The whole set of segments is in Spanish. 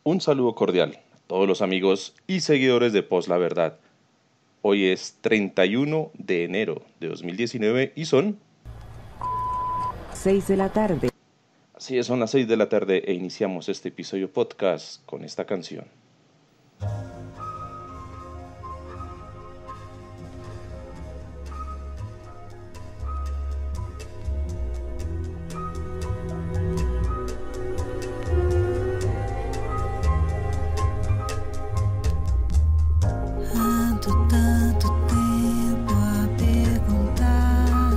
Un saludo cordial a todos los amigos y seguidores de Post La Verdad. Hoy es 31 de enero de 2019 y son 6 de la tarde. Así es, son las 6 de la tarde e iniciamos este episodio podcast con esta canción. Tanto tempo a perguntar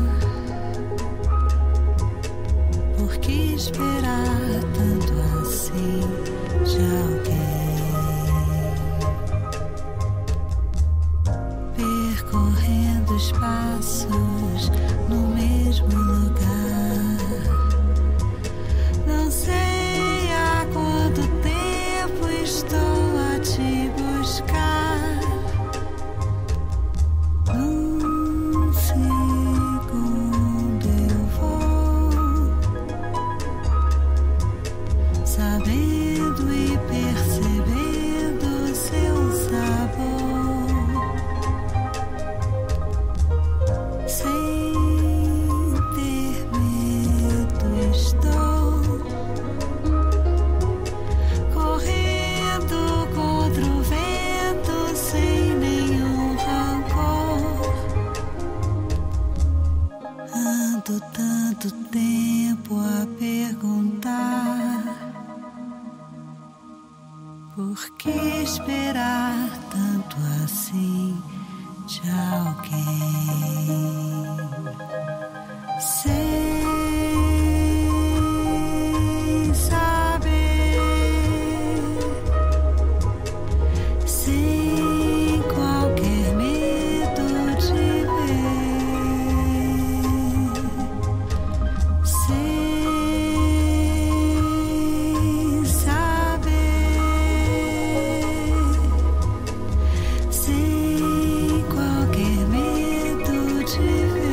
por que esperar tanto assim de alguém, percorrendo espaços no mesmo lugar. Não sei há quanto tempo estou a te buscar. Sabendo e percebendo seu sabor, sem ter medo estou correndo contra o vento sem nenhum rancor. Ando tanto tempo a perguntar por que esperar tanto assim de alguém? Sem saber, sem qualquer medo de ver, sem saber, sem qualquer medo de ver.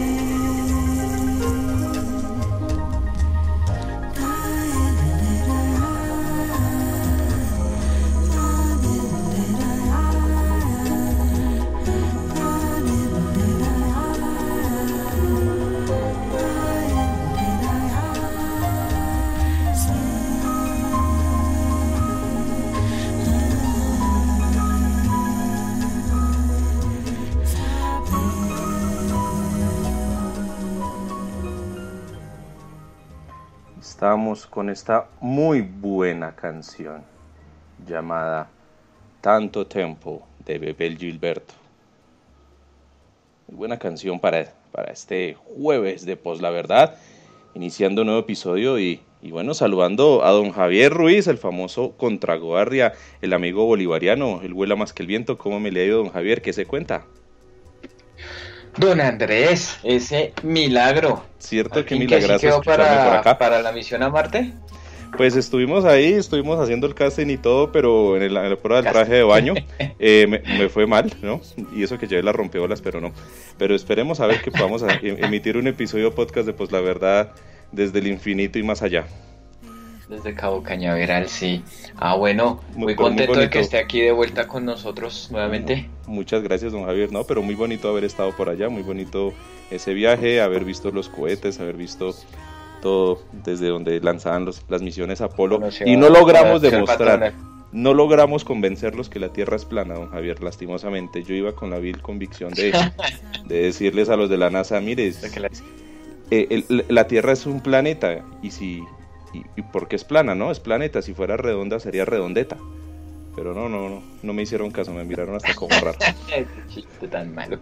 Estamos con esta muy buena canción llamada Tanto Tempo de Bebel Gilberto. Muy buena canción para este jueves de Post La Verdad, iniciando un nuevo episodio y bueno, saludando a don Javier Ruiz, el famoso contraguardia, el amigo bolivariano, el vuela más que el viento. ¿Cómo me le ha ido, don Javier? ¿Qué se cuenta? Don Andrés, ese milagro. ¿Cierto que ¿Al fin milagroso sí quedó escucharme por acá? para la misión a Marte? Pues estuvimos haciendo el casting y todo, pero en la prueba del traje de baño me fue mal, ¿no? Y eso que llevé las rompeolas, pero no. Pero esperemos a ver que podamos emitir un episodio podcast de Pues la Verdad desde el infinito y más allá. Desde Cabo Cañaveral, sí. Bueno, muy Pero muy contento de bonito. que esté aquí de vuelta con nosotros nuevamente. Muchas gracias, don Javier, ¿no? Pero muy bonito haber estado por allá, muy bonito ese viaje, haber visto los cohetes, haber visto todo desde donde lanzaban las misiones Apolo. Conoció Y no a logramos Sir demostrar, Patroner. no logramos convencerlos que la Tierra es plana, don Javier, lastimosamente. Yo iba con la vil convicción de decirles a los de la NASA, mire, De que la- la Tierra es un planeta, y porque es plana, ¿no? Es planeta, si fuera redonda sería redondeta. Pero no me hicieron caso, me miraron hasta como raro. Ese chiste tan malo.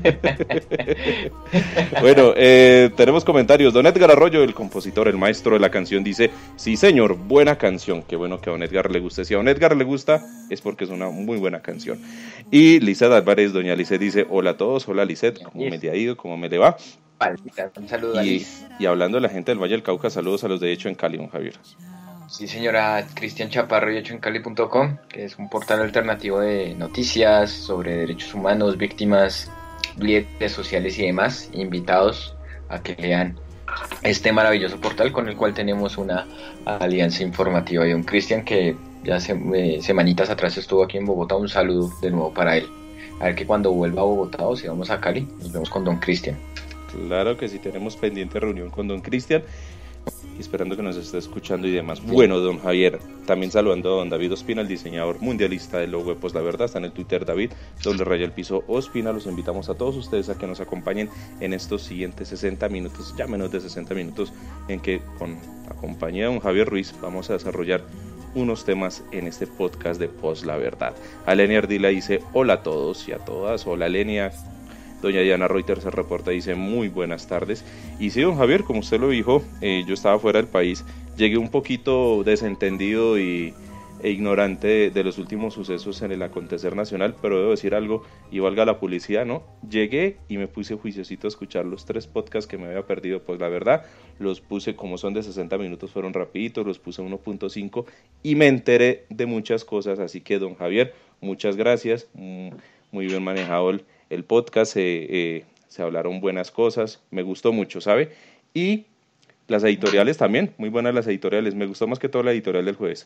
Bueno, tenemos comentarios. Don Edgar Arroyo, el compositor, el maestro de la canción, dice: sí señor, buena canción. Qué bueno que a Don Edgar le guste. Si a Don Edgar le gusta, es porque es una muy buena canción. Y Lizeth Álvarez, doña Lizeth, dice: hola a todos, hola Lizeth, ¿cómo me le ha ido? ¿Cómo me le va? Un saludo a Liz. Y hablando de la gente del Valle del Cauca, saludos a los de Hecho en Cali, don Javier. Sí, señora, Cristian Chaparro y hechoencali.com, que es un portal alternativo de noticias sobre derechos humanos, víctimas, líderes sociales y demás, invitados a que lean este maravilloso portal con el cual tenemos una alianza informativa. Y un Cristian que ya semanitas atrás estuvo aquí en Bogotá. Un saludo de nuevo para él. A ver que cuando vuelva a Bogotá o si vamos a Cali, nos vemos con don Cristian. Claro que sí, tenemos pendiente reunión con don Cristian, esperando que nos esté escuchando y demás. Bueno, don Javier, también saludando a don David Ospina, el diseñador mundialista del logo de Pues la Verdad, está en el Twitter David, _Ospina. Los invitamos a todos ustedes a que nos acompañen en estos siguientes 60 minutos, ya menos de 60 minutos, en que con la compañía de don Javier Ruiz vamos a desarrollar unos temas en este podcast de Pues la Verdad. Alenia Ardila dice hola a todos y a todas. Hola Alenia. Doña Diana Reuters se reporta, dice muy buenas tardes. Y sí, don Javier, como usted lo dijo, yo estaba fuera del país, llegué un poquito desentendido e ignorante de los últimos sucesos en el acontecer nacional, pero debo decir algo, y valga la publicidad, ¿no? Llegué y me puse juiciosito a escuchar los 3 podcasts que me había perdido. Pues la verdad, los puse, como son de 60 minutos, fueron rapiditos, los puse 1.5 y me enteré de muchas cosas. Así que, don Javier, muchas gracias, muy bien manejado el podcast, se hablaron buenas cosas, me gustó mucho, ¿sabe? Y las editoriales también, muy buenas las editoriales, me gustó más que todo la editorial del jueves.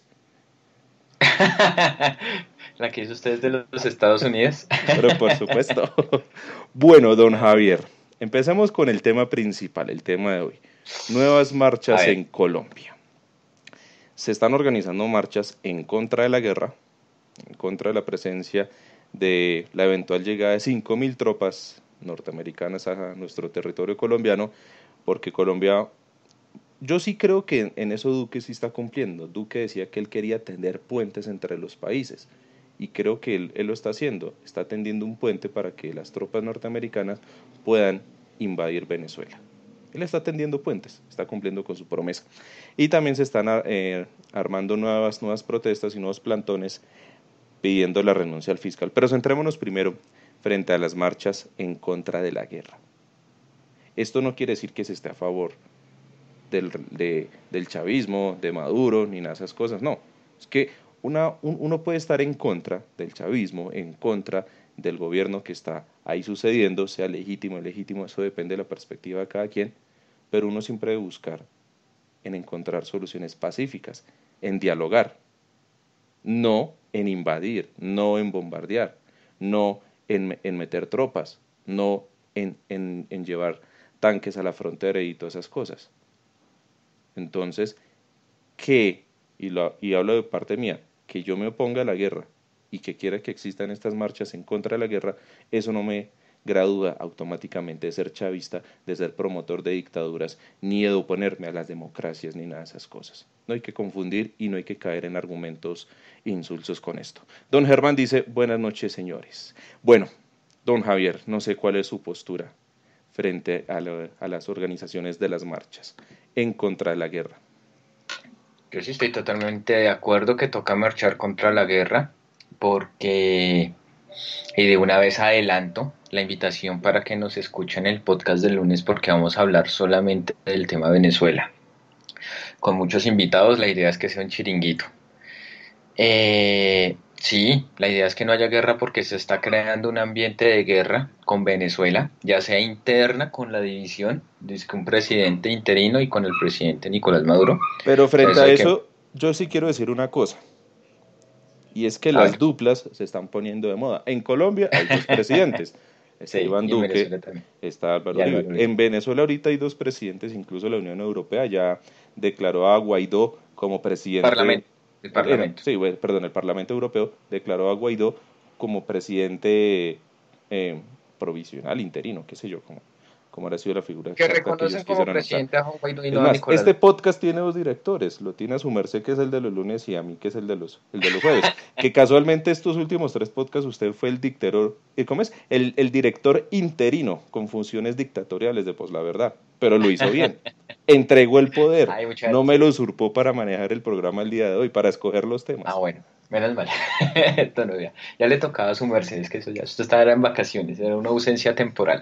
La que hizo usted de los Estados Unidos. Pero por supuesto. Bueno, don Javier, empecemos con el tema principal, el tema de hoy. Nuevas marchas en Colombia. Se están organizando marchas en contra de la guerra, en contra de la presencia de la eventual llegada de 5.000 tropas norteamericanas a nuestro territorio colombiano, porque Colombia, yo sí creo que en eso Duque sí está cumpliendo. Duque decía que él quería tender puentes entre los países, y creo que él lo está haciendo, está tendiendo un puente para que las tropas norteamericanas puedan invadir Venezuela. Él está tendiendo puentes, está cumpliendo con su promesa. Y también se están armando nuevas protestas y nuevos plantones pidiendo la renuncia al fiscal. Pero centrémonos primero frente a las marchas en contra de la guerra. Esto no quiere decir que se esté a favor del chavismo, de Maduro, ni nada de esas cosas, no. Es que uno puede estar en contra del chavismo, en contra del gobierno que está ahí sucediendo, sea legítimo o ilegítimo, eso depende de la perspectiva de cada quien, pero uno siempre debe buscar en encontrar soluciones pacíficas, en dialogar, no en invadir, no en bombardear, no en meter tropas, no en llevar tanques a la frontera y todas esas cosas. Entonces, y hablo de parte mía, que yo me oponga a la guerra y que quiera que existan estas marchas en contra de la guerra, eso no me gradúa automáticamente de ser chavista, de ser promotor de dictaduras, ni de oponerme a las democracias, ni nada de esas cosas. No hay que confundir y no hay que caer en argumentos insulsos con esto. Don Germán dice, buenas noches, señores. Bueno, don Javier, no sé cuál es su postura frente a las organizaciones de las marchas en contra de la guerra. Yo sí estoy totalmente de acuerdo que toca marchar contra la guerra, porque, y de una vez adelanto la invitación para que nos escuchen el podcast del lunes, porque vamos a hablar solamente del tema Venezuela. Con muchos invitados, la idea es que sea un chiringuito. Sí, la idea es que no haya guerra porque se está creando un ambiente de guerra con Venezuela, ya sea interna con la división, dice que un presidente interino y con el presidente Nicolás Maduro. Pero frente a eso, yo sí quiero decir una cosa, y es que las duplas se están poniendo de moda. En Colombia hay 2 presidentes, está Iván Duque, está Álvaro Uribe. En Venezuela ahorita hay 2 presidentes, incluso la Unión Europea ya declaró a Guaidó como presidente. El Parlamento Europeo declaró a Guaidó como presidente provisional, interino, qué sé yo, como ahora ha sido la figura que reconocen como presidente a Juan Guaidó y no a Nicolás. Este podcast tiene 2 directores, lo tiene a su merced, que es el de los lunes, y a mí, que es el de los jueves. Que casualmente estos últimos 3 podcasts usted fue el dictador, ¿cómo es? El director interino con funciones dictatoriales de Pues la Verdad, pero lo hizo bien. Entregó el poder, no me lo usurpó para manejar el programa el día de hoy, para escoger los temas. Ah, bueno, menos mal. Ya le tocaba a su merced, es que eso ya, usted estaba en vacaciones, era una ausencia temporal.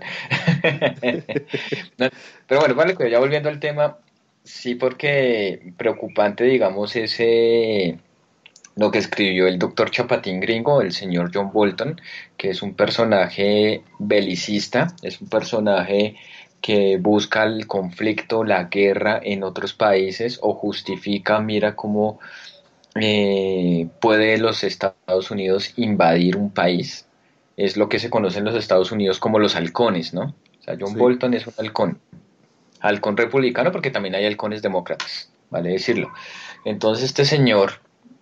Pero bueno, vale, ya volviendo al tema, sí, porque preocupante, digamos, lo que escribió el doctor Chapatín gringo, el señor John Bolton, que es un personaje belicista, es un personaje que busca el conflicto, la guerra en otros países, o justifica, mira cómo puede los Estados Unidos invadir un país. Es lo que se conoce en los Estados Unidos como los halcones, ¿no? O sea, John Sí. Bolton es un halcón. Halcón republicano porque también hay halcones demócratas, vale decirlo. Entonces este señor,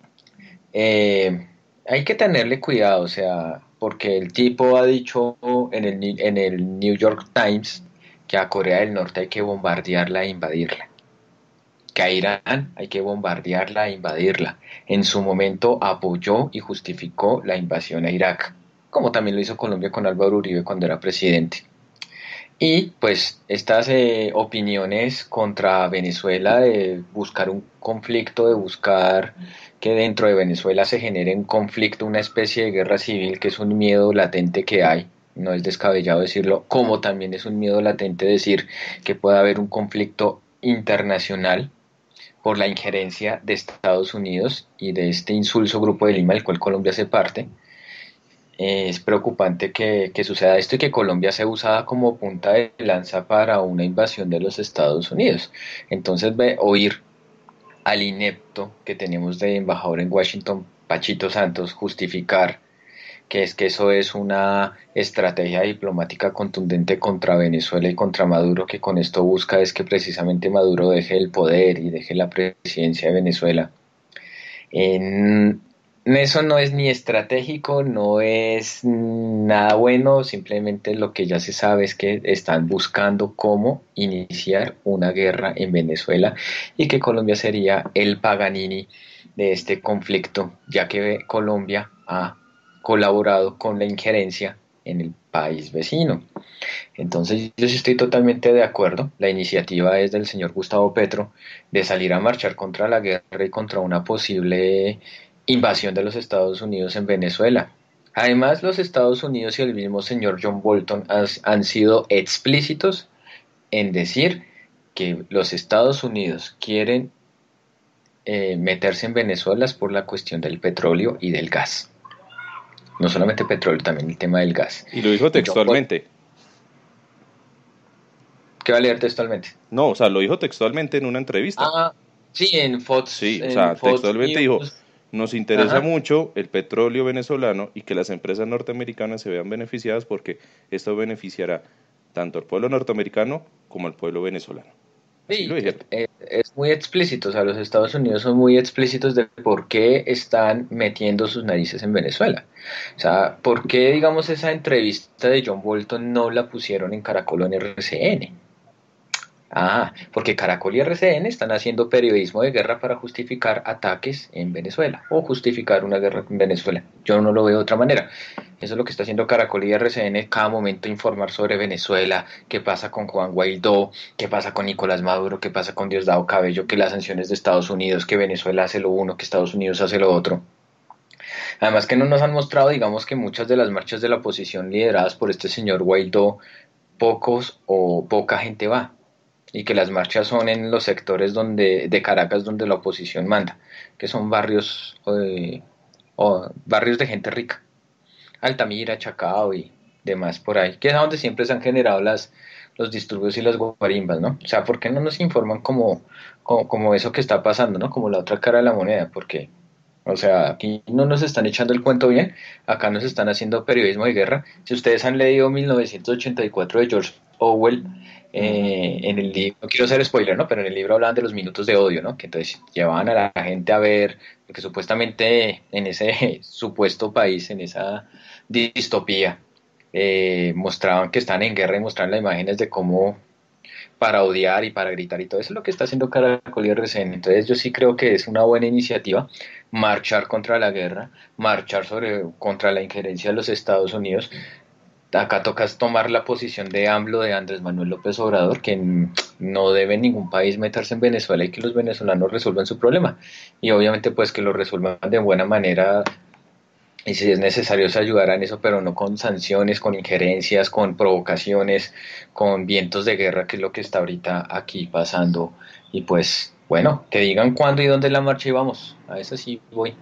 hay que tenerle cuidado, o sea, porque el tipo ha dicho en el New York Times que a Corea del Norte hay que bombardearla e invadirla, que a Irán hay que bombardearla e invadirla. En su momento apoyó y justificó la invasión a Irak, como también lo hizo Colombia con Álvaro Uribe cuando era presidente. Y pues estas opiniones contra Venezuela de buscar un conflicto, de buscar que dentro de Venezuela se genere un conflicto, una especie de guerra civil, que es un miedo latente que hay, no es descabellado decirlo, como también es un miedo latente decir que puede haber un conflicto internacional por la injerencia de Estados Unidos y de este insulso Grupo de Lima, del cual Colombia hace parte. Es preocupante que suceda esto y que Colombia sea usada como punta de lanza para una invasión de los Estados Unidos. Entonces, oír al inepto que tenemos de embajador en Washington, Pachito Santos, justificar que es que eso es una estrategia diplomática contundente contra Venezuela y contra Maduro, que con esto busca es que precisamente Maduro deje el poder y deje la presidencia de Venezuela. En, eso no es ni estratégico, no es nada bueno, simplemente lo que ya se sabe es que están buscando cómo iniciar una guerra en Venezuela y que Colombia sería el Paganini de este conflicto, ya que Colombia ha colaborado con la injerencia en el país vecino. Entonces yo sí estoy totalmente de acuerdo. La iniciativa es del señor Gustavo Petro de salir a marchar contra la guerra y contra una posible invasión de los Estados Unidos en Venezuela. Además, los Estados Unidos y el mismo señor John Bolton han sido explícitos en decir que los Estados Unidos quieren meterse en Venezuela por la cuestión del petróleo y del gas. No solamente petróleo, también el tema del gas. Y lo dijo Y John Bolton, textualmente. ¿qué va a leer textualmente? No, o sea, lo dijo textualmente en una entrevista. Ah, sí, Sí, o En sea, Fox textualmente dijo, News. nos interesa Ajá. mucho el petróleo venezolano y que las empresas norteamericanas se vean beneficiadas porque esto beneficiará tanto al pueblo norteamericano como al pueblo venezolano. Así lo Sí, dijeron. es muy explícito, o sea, los Estados Unidos son muy explícitos de por qué están metiendo sus narices en Venezuela. O sea, por qué, digamos, esa entrevista de John Bolton no la pusieron en Caracol o en RCN. Ah, porque Caracol y RCN están haciendo periodismo de guerra para justificar ataques en Venezuela o justificar una guerra en Venezuela. Yo no lo veo de otra manera. Eso es lo que está haciendo Caracol y RCN cada momento informar sobre Venezuela, qué pasa con Juan Guaidó, qué pasa con Nicolás Maduro, qué pasa con Diosdado Cabello, que las sanciones de Estados Unidos, que Venezuela hace lo uno, que Estados Unidos hace lo otro. Además que no nos han mostrado, digamos, que muchas de las marchas de la oposición lideradas por este señor Guaidó, pocos o poca gente va y que las marchas son en los sectores de Caracas donde la oposición manda, que son barrios o barrios de gente rica, Altamira, Chacao y demás por ahí, que es donde siempre se han generado los disturbios y las guarimbas, ¿no? O sea, ¿por qué no nos informan como eso que está pasando, ¿no? Como la otra cara de la moneda, porque o sea, aquí no nos están echando el cuento bien, acá nos están haciendo periodismo de guerra. Si ustedes han leído 1984 de George Orwell, Ujú. en el libro, no quiero ser spoiler, ¿no? Pero en el libro hablaban de los minutos de odio, ¿no? Que entonces llevaban a la gente a ver, porque supuestamente en ese supuesto país, en esa distopía, mostraban que están en guerra y mostraban las imágenes de cómo para odiar y para gritar y todo eso es lo que está haciendo Caracol y RCN. Entonces yo sí creo que es una buena iniciativa marchar contra la guerra, marchar contra la injerencia de los Estados Unidos. Acá toca tomar la posición de AMLO, de Andrés Manuel López Obrador, que no debe ningún país meterse en Venezuela y que los venezolanos resuelvan su problema. Y obviamente pues que lo resuelvan de buena manera y si es necesario se ayudará en eso, pero no con sanciones, con injerencias, con provocaciones, con vientos de guerra, que es lo que está ahorita aquí pasando. Y pues, bueno, que digan cuándo y dónde la marcha y vamos. A eso sí voy.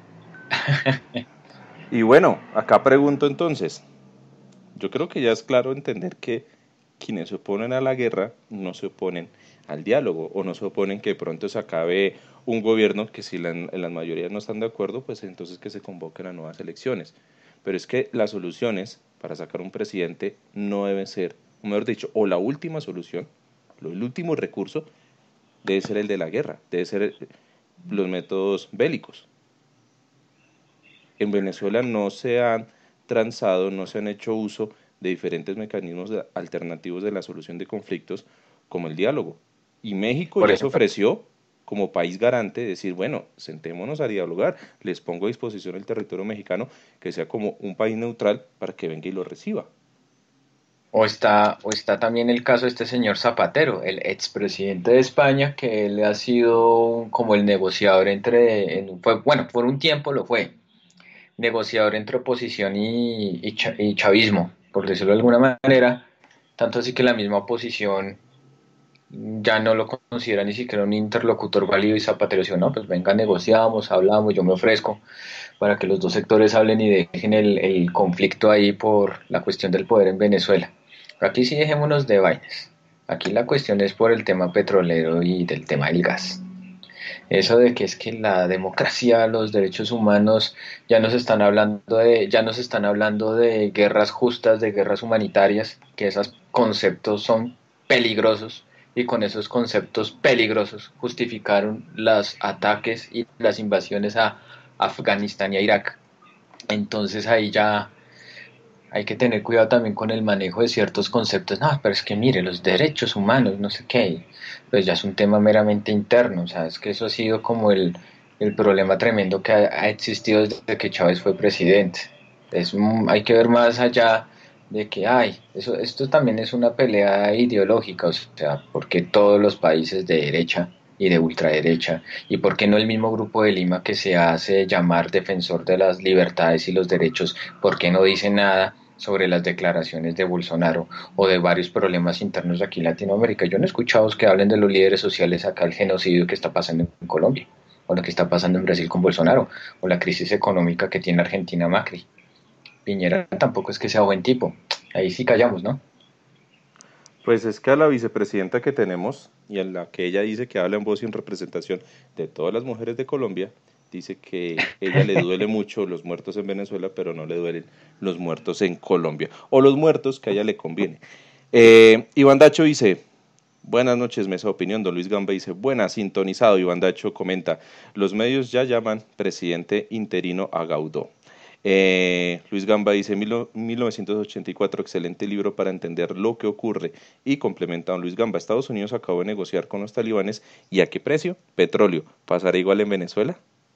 Y bueno, acá pregunto entonces, yo creo que ya es claro entender que quienes se oponen a la guerra no se oponen al diálogo o no se oponen que pronto se acabe un gobierno que si en las mayorías no están de acuerdo, pues entonces que se convoquen a nuevas elecciones. Pero es que las soluciones para sacar un presidente no deben ser, o mejor dicho, o la última solución, el último recurso, debe ser el de la guerra, debe ser los métodos bélicos. En Venezuela no se han transado, no se han hecho uso de diferentes mecanismos alternativos de la solución de conflictos como el diálogo. Y México Por ya se ejemplo, ofreció como país garante decir, bueno, sentémonos a dialogar, les pongo a disposición el territorio mexicano que sea como un país neutral para que venga y lo reciba. o está también el caso de este señor Zapatero, el expresidente de España, que él ha sido como el negociador bueno, por un tiempo lo fue, negociador entre oposición y chavismo, por decirlo de alguna manera, tanto así que la misma oposición ya no lo considera ni siquiera un interlocutor válido y Zapatero dice, no, pues venga, negociamos, hablamos, yo me ofrezco para que los dos sectores hablen y dejen el conflicto ahí por la cuestión del poder en Venezuela. Pero aquí sí dejémonos de vainas. Aquí la cuestión es por el tema petrolero y del tema del gas. Eso de que es que la democracia, los derechos humanos, ya nos están hablando de guerras justas, de guerras humanitarias, que esos conceptos son peligrosos y con esos conceptos peligrosos justificaron los ataques y las invasiones a Afganistán y a Irak. Entonces ahí ya hay que tener cuidado también con el manejo de ciertos conceptos. No, pero es que mire, los derechos humanos, no sé qué, pues ya es un tema meramente interno. O sea, es que eso ha sido como el problema tremendo que ha existido desde que Chávez fue presidente. Hay que ver más allá de que, esto también es una pelea ideológica, o sea, porque todos los países de derecha y de ultraderecha, y por qué no el mismo Grupo de Lima que se hace llamar defensor de las libertades y los derechos, por qué no dice nada sobre las declaraciones de Bolsonaro o de varios problemas internos de aquí en Latinoamérica. Yo no he escuchado que hablen de los líderes sociales acá, el genocidio que está pasando en Colombia, o lo que está pasando en Brasil con Bolsonaro, o la crisis económica que tiene Argentina Macri. Piñera tampoco es que sea buen tipo, ahí sí callamos, ¿no? Pues es que a la vicepresidenta que tenemos y a la que ella dice que habla en voz y en representación de todas las mujeres de Colombia, dice que ella le duele mucho los muertos en Venezuela, pero no le duelen los muertos en Colombia, o los muertos que a ella le conviene. Iván Dacho dice, buenas noches, mesa de opinión. Don Luis Gamba dice, buenas, sintonizado. Iván Dacho comenta, los medios ya llaman presidente interino a Guaidó. Luis Gamba dice 1984, excelente libro para entender lo que ocurre, y complementa don Luis Gamba, Estados Unidos acabó de negociar con los talibanes, ¿y a qué precio? Petróleo, ¿pasará igual en Venezuela?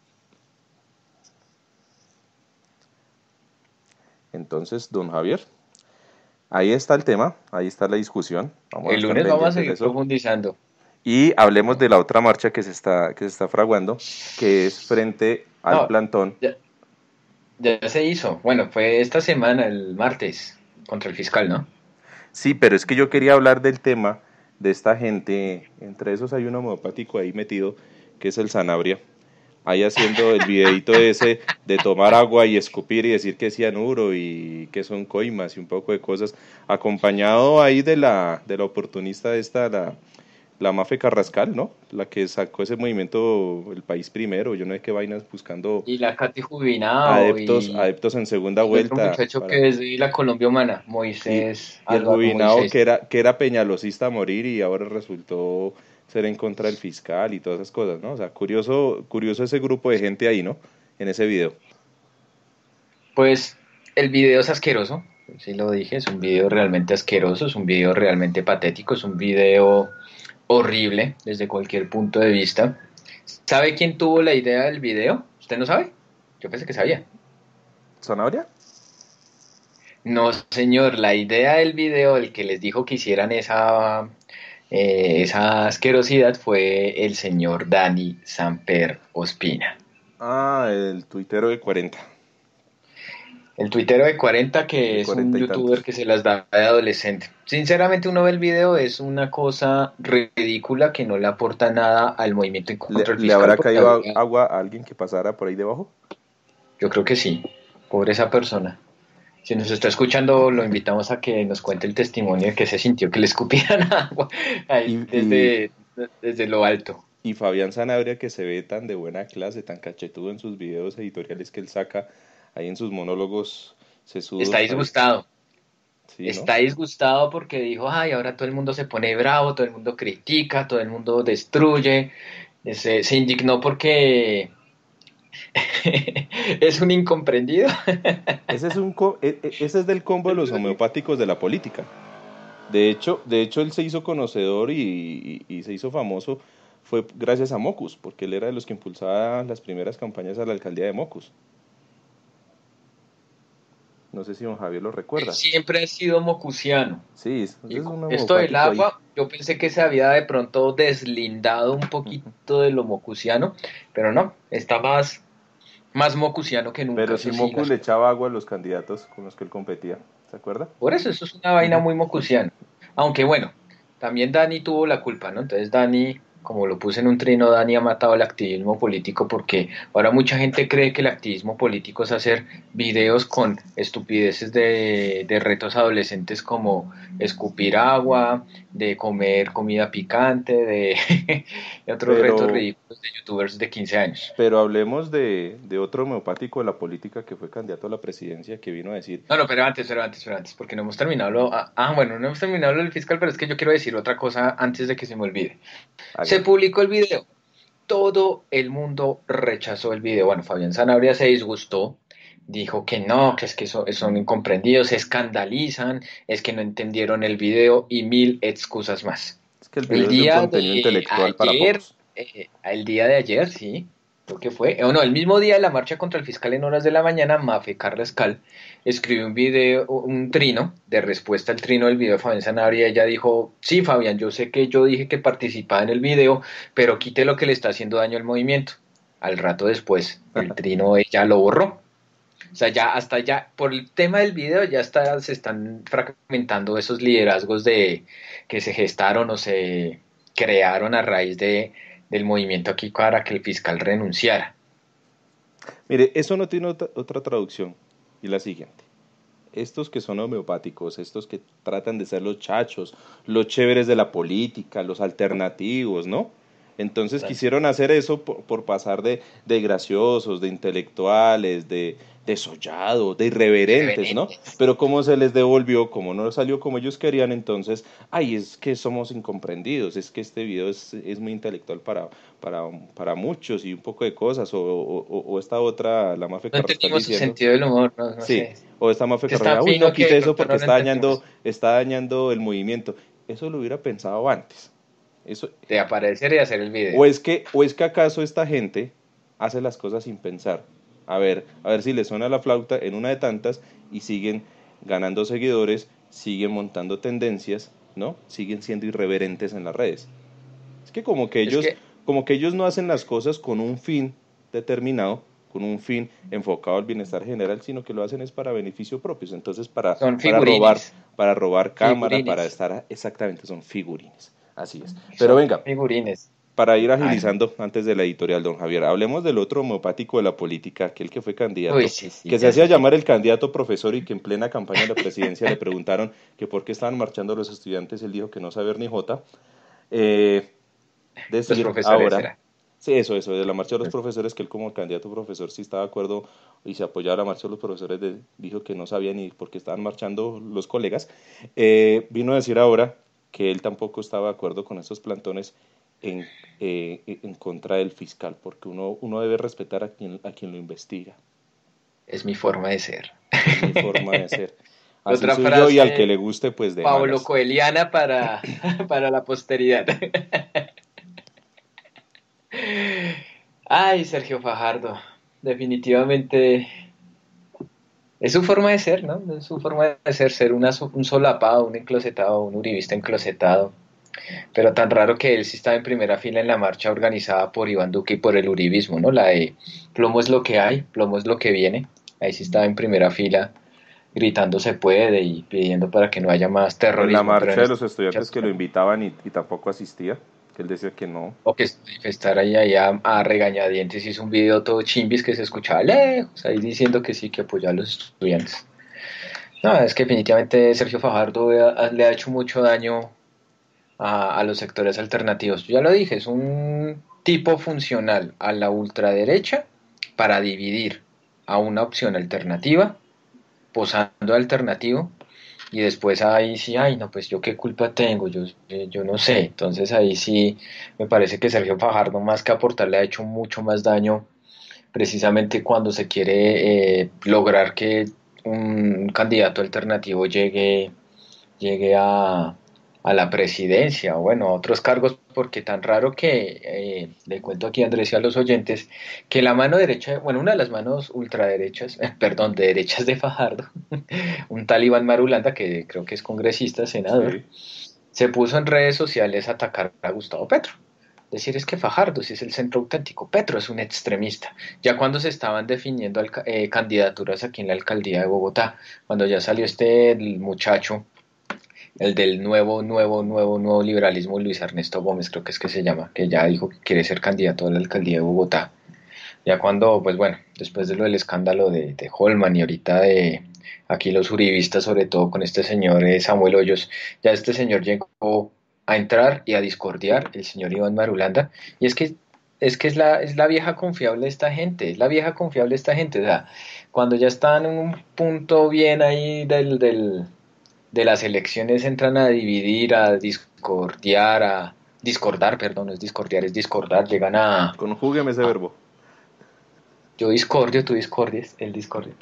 Entonces, don Javier, ahí está el tema, ahí está la discusión. El lunes vamos a seguir profundizando. Y hablemos de la otra marcha que se está fraguando, que es frente al plantón. Ya se hizo. Bueno, fue esta semana, el martes, contra el fiscal, ¿no? Sí, pero es que yo quería hablar del tema de esta gente. Entre esos hay un homopático ahí metido, que es el Sanabria. Ahí haciendo el videito ese de tomar agua y escupir y decir que es cianuro y que son coimas y un poco de cosas. Acompañado ahí de la oportunista esta, la Mafe Carrascal, ¿no? La que sacó ese movimiento El País Primero, yo no sé qué vainas, buscando y la Katy Jubinao adeptos en segunda vuelta. Otro muchacho que es de la Colombia Humana, Moisés. Y el Jubinao que era peñalosista a morir y ahora resultó ser en contra del fiscal y todas esas cosas, ¿no? O sea, curioso ese grupo de gente ahí, ¿no? En ese video. Pues el video es asqueroso, sí lo dije, es un video realmente asqueroso, es un video realmente patético, es un video horrible desde cualquier punto de vista. ¿Sabe quién tuvo la idea del video? ¿Usted no sabe? Yo pensé que sabía. ¿Zanahoria? No, señor, la idea del video, el que les dijo que hicieran esa asquerosidad, fue el señor Dani Samper Ospina. Ah, el tuitero de 40. El tuitero de 40, que es un youtuber que se las da de adolescente. Sinceramente, uno ve el video, es una cosa ridícula que no le aporta nada al movimiento en contra del fiscal. ¿Le habrá caído agua a alguien que pasara por ahí debajo? Yo creo que sí, pobre esa persona. Si nos está escuchando, lo invitamos a que nos cuente el testimonio de que se sintió que le escupieran agua ahí desde lo alto. Y Fabián Sanabria, que se ve tan de buena clase, tan cachetudo en sus videos editoriales que él saca ahí en sus monólogos Está sesudos ahí. disgustado. Sí, ¿no? Está disgustado porque dijo, ay, ahora todo el mundo se pone bravo, todo el mundo critica, todo el mundo destruye. Se indignó porque es un incomprendido. Ese es del combo de los homeopáticos de la política. De hecho, él se hizo conocedor y se hizo famoso fue gracias a Mocus, porque él era de los que impulsaba las primeras campañas a la alcaldía de Mocus. No sé si don Javier lo Él recuerda. siempre ha sido mocusiano. Sí, ese Y es con un esto del homeopático ahí. agua, yo pensé que se había de pronto deslindado un poquito de lo mocusiano, pero no, está más mocusiano que nunca, Pero si eso sí. Mocus le echaba agua a los candidatos con los que él competía, ¿se acuerda? Por eso es una vaina muy mocusiana. Aunque bueno, también Dani tuvo la culpa, ¿no? Entonces Dani, como lo puse en un trino, Dani ha matado el activismo político porque ahora mucha gente cree que el activismo político es hacer videos con estupideces de retos adolescentes como escupir agua, de comer comida picante, de otros retos Pero, ridículos de youtubers de 15 años. pero hablemos de otro homeopático de la política que fue candidato a la presidencia que vino a decir, No, no, pero antes, porque no hemos terminado bueno, no hemos terminado lo del fiscal, pero es que yo quiero decir otra cosa antes de que se me olvide. Se hágale. publicó el video, todo el mundo rechazó el video. Bueno, Fabián Sanabria se disgustó, dijo que no, que es que son incomprendidos, se escandalizan, es que no entendieron el video y mil excusas más. Es que el El video es de un día contenido de intelectual para ayer, pocos. el día de ayer, sí, creo que fue, o no, el mismo día de la marcha contra el fiscal en horas de la mañana, Mafe Carrascal escribió un video, un trino, de respuesta al trino del video de Fabián Sanabria. Ella dijo, sí, Fabián, yo sé que yo dije que participaba en el video, pero quite lo que le está haciendo daño al movimiento. Al rato después, el trino ella lo borró. O sea, ya hasta ya, por el tema del video, se están fragmentando esos liderazgos que se gestaron o se crearon a raíz del movimiento aquí para que el fiscal renunciara. Mire, eso no tiene otra traducción. Y la siguiente. Estos que son homeopáticos, estos que tratan de ser los chachos, los chéveres de la política, los alternativos, ¿no? Entonces quisieron hacer eso por pasar de graciosos, de intelectuales, de sollados, de irreverentes, ¿no? Irreverentes. Pero como se les devolvió, como no salió como ellos querían, entonces, ay, es que somos incomprendidos, es que este video es muy intelectual para muchos y un poco de cosas, o esta otra, la Mafe No Carrascal entendimos su diciendo, sentido del humor, no sí, sé. o esta Mafe Es tan Carrascal, uy, no fino que de quite eso pronto porque no lo entendimos. está dañando el movimiento. Eso lo hubiera pensado antes. Eso, De aparecer y hacer el video. o es que acaso esta gente hace las cosas sin pensar. A ver si le suena la flauta en una de tantas y siguen ganando seguidores, siguen montando tendencias, ¿no? Siguen siendo irreverentes en las redes. Es que como que Es ellos, que como que ellos no hacen las cosas con un fin determinado, con un fin enfocado al bienestar general, sino que lo hacen es para beneficio propio. Entonces son robar, figurines. para robar cámara, para Figurines. estar exactamente, son figurines. Así es. Pero Son venga, figurines. para ir Ah, no. agilizando antes de la editorial, don Javier, hablemos del otro homeopático de la política, aquel que fue Uy, candidato, sí, que se ya hacía sé quién. llamar el candidato profesor y que en plena campaña de la presidencia le preguntaron que por qué estaban marchando los estudiantes, él dijo que no saber ni jota. Eh, Los decir profesores ahora, será. sí, eso, de la marcha de los profesores, que él como candidato profesor sí estaba de acuerdo y se apoyaba la marcha de los profesores, dijo que no sabía ni por qué estaban marchando los colegas, vino a decir ahora que él tampoco estaba de acuerdo con esos plantones en contra del fiscal, porque uno debe respetar a quien lo investiga. Es mi forma de ser. Es mi forma de ser. Así Otra soy yo y al que le frase guste, pues de Pablo malas. Coeliana para, para la posteridad. Ay, Sergio Fajardo. Definitivamente es su forma de ser, ¿no? Es su forma de ser un solapado, un enclosetado, un uribista enclosetado. Pero tan raro que él sí estaba en primera fila en la marcha organizada por Iván Duque y por el uribismo, ¿no? La de plomo es lo que hay, plomo es lo que viene. Ahí sí estaba en primera fila gritando se puede y pidiendo para que no haya más O en la terrorismo, pero marcha en de esta los estudiantes que lo invitaban y tampoco asistía, que él decía que no. o que estar ahí a regañadientes hizo un video todo chimbis que se escuchaba lejos, ahí diciendo que sí, que apoyaba a los estudiantes. No, es que definitivamente Sergio Fajardo le ha hecho mucho daño a los sectores alternativos. Yo ya lo dije, es un tipo funcional a la ultraderecha para dividir a una opción alternativa, posando alternativo, y después ahí sí, ay, no, pues yo qué culpa tengo, yo no sé. Entonces ahí sí me parece que Sergio Fajardo, más que aportarle, ha hecho mucho más daño precisamente cuando se quiere lograr que un candidato alternativo llegue a la presidencia o bueno, a otros cargos, porque tan raro que le cuento aquí a Andrés y a los oyentes que la mano derecha, bueno, una de las manos ultraderechas, perdón, de derechas de Fajardo, un tal Iván Marulanda, que creo que es congresista, senador, Sí. se puso en redes sociales a atacar a Gustavo Petro. Decir es que Fajardo, si es el centro auténtico, Petro es un extremista. Ya cuando se estaban definiendo candidaturas aquí en la alcaldía de Bogotá, cuando ya salió el muchacho, el del nuevo liberalismo, Luis Ernesto Gómez, creo que es que se llama, que ya dijo que quiere ser candidato a la alcaldía de Bogotá. Ya cuando, pues bueno, después de lo del escándalo de Holman y ahorita de aquí los uribistas, sobre todo con este señor Samuel Hoyos, ya este señor llegó a entrar y a discordiar, el señor Iván Marulanda, y es la vieja confiable de esta gente, es la vieja confiable de esta gente, o sea, cuando ya están en un punto bien ahí de las elecciones entran a dividir, a discordiar, a discordar, perdón, no es discordiar, es discordar, llegan a, Conjúgueme ese verbo. yo discordio, tú discordies, él discordia.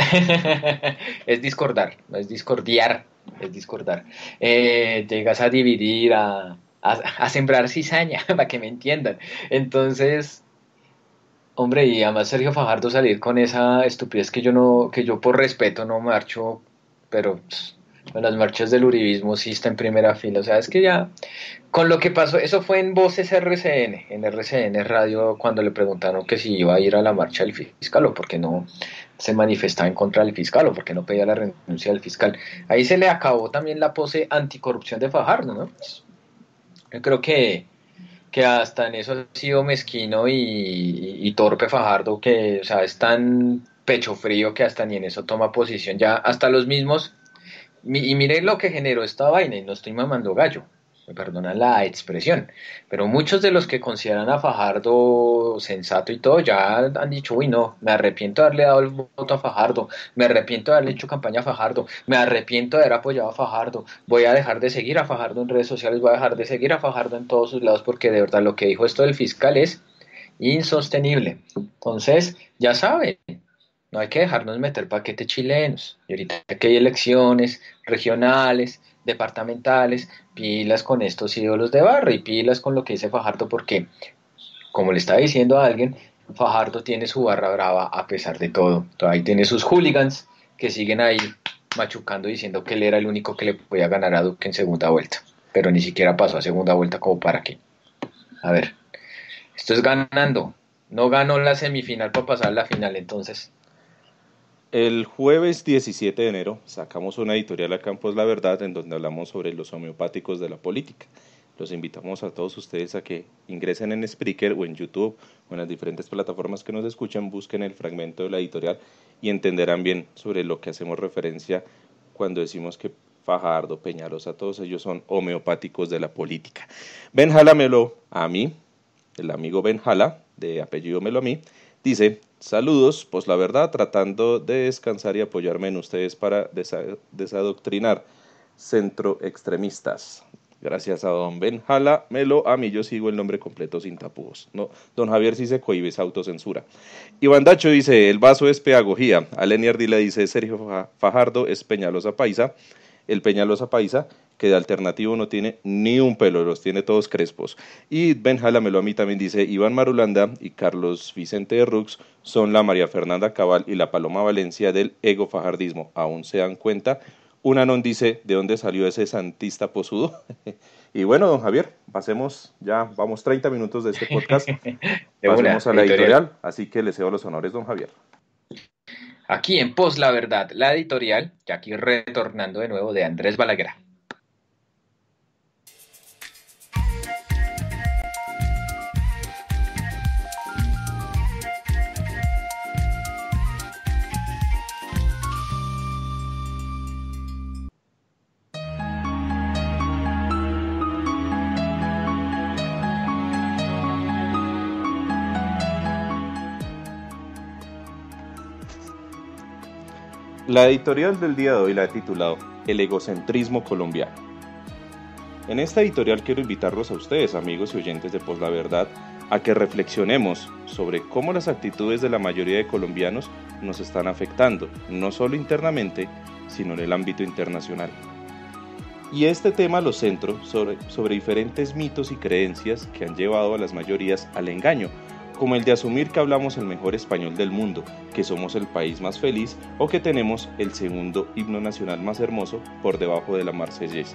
Es discordar, no es discordiar, es discordar. Llegas a dividir, a sembrar cizaña, para que me entiendan. Entonces, hombre, y además Sergio Fajardo salir con esa estupidez que yo no, que yo por respeto no marcho, pero en las marchas del uribismo sí está en primera fila. O sea, es que ya, con lo que pasó, eso fue en Voces RCN, en RCN Radio, cuando le preguntaron que si iba a ir a la marcha del fiscal o porque no se manifestaba en contra del fiscal o porque no pedía la renuncia del fiscal. Ahí se le acabó también la pose anticorrupción de Fajardo, ¿no? Yo creo que hasta en eso ha sido mezquino y torpe Fajardo, que, o sea, es tan pecho frío que hasta ni en eso toma posición. Ya hasta los mismos, y mire lo que generó esta vaina, y no estoy mamando gallo, me perdonan la expresión, pero muchos de los que consideran a Fajardo sensato y todo ya han dicho, uy no, me arrepiento de haberle dado el voto a Fajardo, me arrepiento de haberle hecho campaña a Fajardo, me arrepiento de haber apoyado a Fajardo, voy a dejar de seguir a Fajardo en redes sociales, voy a dejar de seguir a Fajardo en todos sus lados, porque de verdad lo que dijo esto del fiscal es insostenible. Entonces, ya saben, no hay que dejarnos meter paquetes chilenos. Y ahorita que hay elecciones regionales, departamentales, pilas con estos ídolos de barra y pilas con lo que dice Fajardo, porque, como le estaba diciendo a alguien, Fajardo tiene su barra brava a pesar de todo. Todavía tiene sus hooligans que siguen ahí machucando diciendo que él era el único que le podía ganar a Duque en segunda vuelta. Pero ni siquiera pasó a segunda vuelta como para qué. A ver, esto es ganando. No ganó la semifinal para pasar a la final, entonces. El jueves 17 de enero sacamos una editorial a Campos La Verdad en donde hablamos sobre los homeopáticos de la política. Los invitamos a todos ustedes a que ingresen en Spreaker o en YouTube o en las diferentes plataformas que nos escuchan, busquen el fragmento de la editorial y entenderán bien sobre lo que hacemos referencia cuando decimos que Fajardo, Peñalosa, todos ellos son homeopáticos de la política. Benjala Melo a mí, el amigo Benjala, de apellido Melo a mí, dice: saludos, pues la verdad, tratando de descansar y apoyarme en ustedes para desadoctrinar centroextremistas. Gracias a don Benjala Melo, a mí yo sigo el nombre completo sin tapujos. No, don Javier sí se cohíbe, es autocensura. Iván Dacho dice: el vaso es pedagogía. Aleni Ardila dice: Sergio Fajardo es Peñalosa Paisa. El Peñalosa Paisa, que de alternativo no tiene ni un pelo, los tiene todos crespos. Y Benjala Melo a mí también dice: Iván Marulanda y Carlos Vicente de Rux son la María Fernanda Cabal y la Paloma Valencia del ego fajardismo. ¿Aún se dan cuenta? Una non dice: ¿de dónde salió ese santista posudo? Y bueno, don Javier, pasemos, ya vamos 30 minutos de este podcast, pasemos a la editorial, así que le cedo los honores, don Javier. Aquí en Pos la Verdad, la editorial, y aquí retornando de nuevo de Andrés Balaguer. La editorial del día de hoy la he titulado El egocentrismo colombiano. En esta editorial quiero invitarlos a ustedes, amigos y oyentes de Pos la Verdad, a que reflexionemos sobre cómo las actitudes de la mayoría de colombianos nos están afectando, no solo internamente, sino en el ámbito internacional. Y este tema lo centro sobre diferentes mitos y creencias que han llevado a las mayorías al engaño, como el de asumir que hablamos el mejor español del mundo, que somos el país más feliz o que tenemos el segundo himno nacional más hermoso por debajo de la Marsellesa.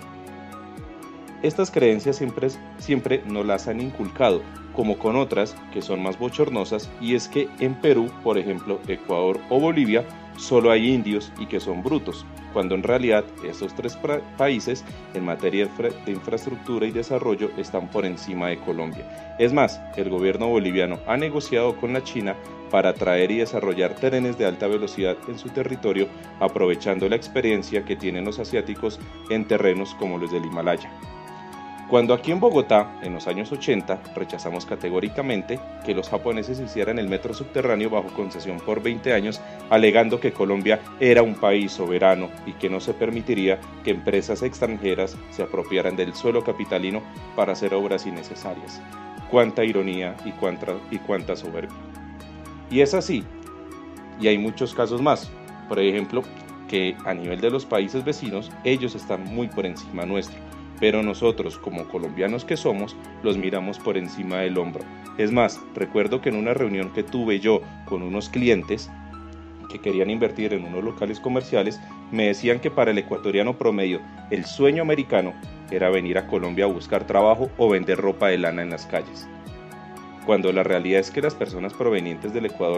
Estas creencias siempre nos las han inculcado, como con otras que son más bochornosas, y es que en Perú, por ejemplo, Ecuador o Bolivia, solo hay indios y que son brutos, cuando en realidad estos tres países en materia de infraestructura y desarrollo están por encima de Colombia. Es más, el gobierno boliviano ha negociado con la China para traer y desarrollar trenes de alta velocidad en su territorio, aprovechando la experiencia que tienen los asiáticos en terrenos como los del Himalaya. Cuando aquí en Bogotá, en los años 80, rechazamos categóricamente que los japoneses hicieran el metro subterráneo bajo concesión por 20 años, alegando que Colombia era un país soberano y que no se permitiría que empresas extranjeras se apropiaran del suelo capitalino para hacer obras innecesarias. Cuánta ironía y cuánta soberbia. Y es así, y hay muchos casos más. Por ejemplo, que a nivel de los países vecinos, ellos están muy por encima nuestro. Pero nosotros, como colombianos que somos, los miramos por encima del hombro. Es más, recuerdo que en una reunión que tuve yo con unos clientes que querían invertir en unos locales comerciales, me decían que para el ecuatoriano promedio, el sueño americano era venir a Colombia a buscar trabajo o vender ropa de lana en las calles. Cuando la realidad es que las personas provenientes del Ecuador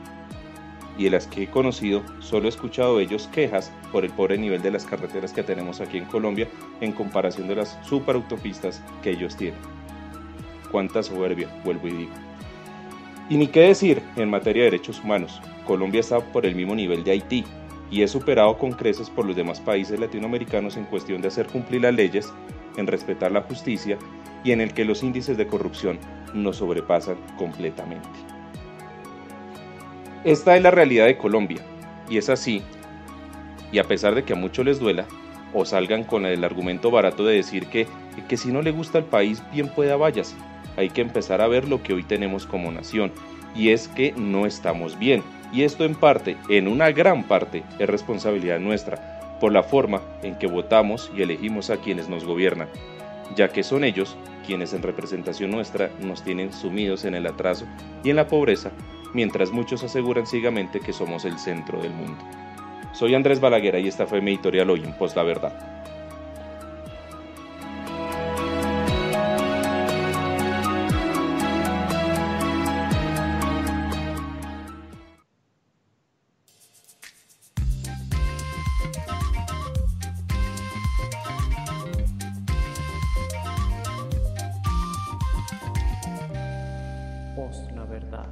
y de las que he conocido, solo he escuchado de ellos quejas por el pobre nivel de las carreteras que tenemos aquí en Colombia en comparación de las superautopistas que ellos tienen. Cuánta soberbia, vuelvo y digo. Y ni qué decir en materia de derechos humanos. Colombia está por el mismo nivel de Haití y es superado con creces por los demás países latinoamericanos en cuestión de hacer cumplir las leyes, en respetar la justicia y en el que los índices de corrupción nos sobrepasan completamente. Esta es la realidad de Colombia, y es así, y a pesar de que a muchos les duela, o salgan con el argumento barato de decir que si no le gusta el país, bien pueda váyase. Hay que empezar a ver lo que hoy tenemos como nación, y es que no estamos bien, y esto en parte, en una gran parte, es responsabilidad nuestra, por la forma en que votamos y elegimos a quienes nos gobiernan, ya que son ellos quienes en representación nuestra nos tienen sumidos en el atraso y en la pobreza, mientras muchos aseguran ciegamente que somos el centro del mundo. Soy Andrés Balaguer y esta fue mi editorial hoy en Pos la Verdad. Pos la Verdad.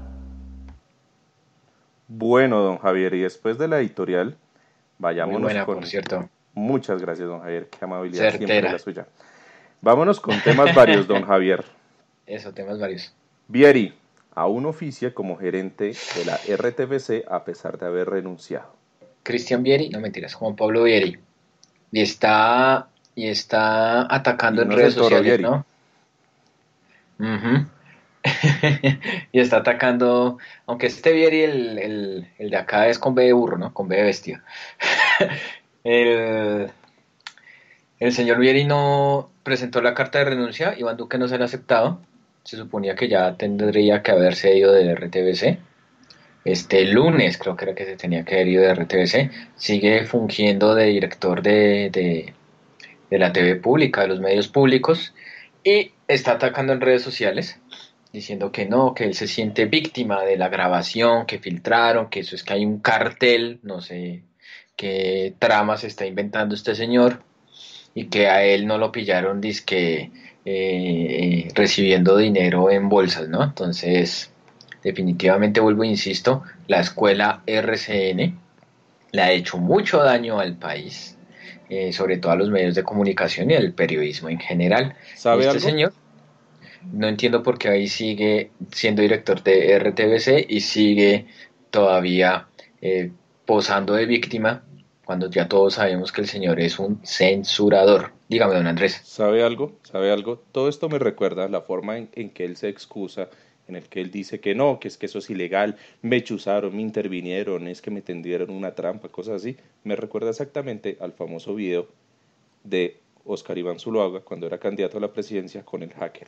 Bueno, don Javier, y después de la editorial, vayámonos Muy buena, con... por cierto. Muchas gracias, don Javier, qué amabilidad Certera. siempre la suya. Vámonos con temas varios, don Javier. Eso, temas varios. Vieri aún oficia como gerente de la RTBC a pesar de haber renunciado. Cristian Vieri, no mentiras, Juan Pablo Vieri. Y está atacando Y en no es redes el Toro sociales, Vieri. ¿no? Ujú. Y está atacando, aunque este Vieri, el de acá es con B de burro, ¿no? Con B de bestia. El, el señor Vieri no presentó la carta de renuncia, Iván Duque no se la ha aceptado. Se suponía que ya tendría que haberse ido de RTBC. Este lunes creo que era que se tenía que haber ido de RTBC. Sigue fungiendo de director de la TV pública, de los medios públicos, y está atacando en redes sociales, diciendo que no, que él se siente víctima de la grabación que filtraron, que eso es que hay un cartel, no sé qué trama se está inventando este señor, y que a él no lo pillaron dizque recibiendo dinero en bolsas, ¿no? Entonces, definitivamente vuelvo e insisto, la escuela RCN le ha hecho mucho daño al país, sobre todo a los medios de comunicación y al periodismo en general. ¿Sabe Este algo? señor, no entiendo por qué ahí sigue siendo director de RTBC y sigue todavía posando de víctima cuando ya todos sabemos que el señor es un censurador. Dígame, don Andrés. ¿Sabe algo? ¿Sabe algo? Todo esto me recuerda la forma en que él se excusa, en el que él dice que no, que es que eso es ilegal, me chuzaron, me intervinieron, es que me tendieron una trampa, cosas así. Me recuerda exactamente al famoso video de Oscar Iván Zuluaga cuando era candidato a la presidencia con el hacker.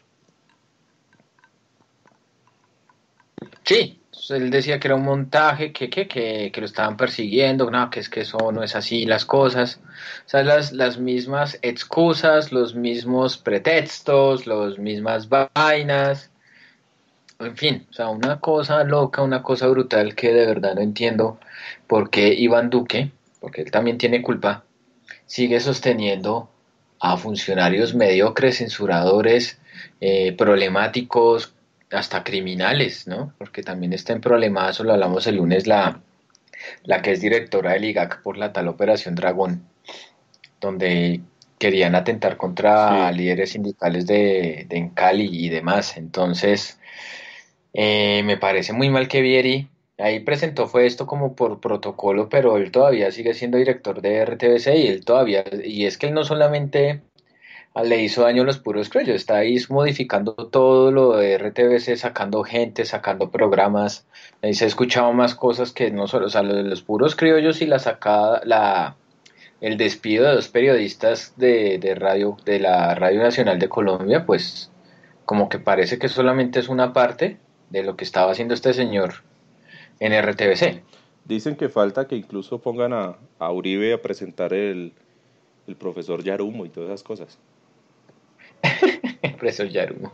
Sí, él decía que era un montaje, que lo estaban persiguiendo, no, que es que eso no es así las cosas. O sea, las mismas excusas, los mismos pretextos, las mismas vainas. En fin, o sea, una cosa loca, una cosa brutal que de verdad no entiendo por qué Iván Duque, porque él también tiene culpa, sigue sosteniendo a funcionarios mediocres, censuradores, problemáticos, hasta criminales, ¿no? Porque también está en problemazo, lo hablamos el lunes, la que es directora del IGAC por la tal Operación Dragón, donde querían atentar contra Sí, líderes sindicales de en Cali y demás. Entonces, me parece muy mal que Vieri ahí presentó fue esto como por protocolo, pero él todavía sigue siendo director de RTBC y él todavía, y es que él no solamente le hizo daño a los puros criollos, está ahí modificando todo lo de RTBC, sacando gente, sacando programas, ahí se ha escuchado más cosas que no solo, o sea, lo de los puros criollos y la sacada, el despido de dos periodistas de radio, de la Radio Nacional de Colombia, pues como que parece que solamente es una parte de lo que estaba haciendo este señor en RTBC. dicen que falta que incluso pongan a Uribe a presentar el profesor Yarumo y todas esas cosas. Profesor Yarumo.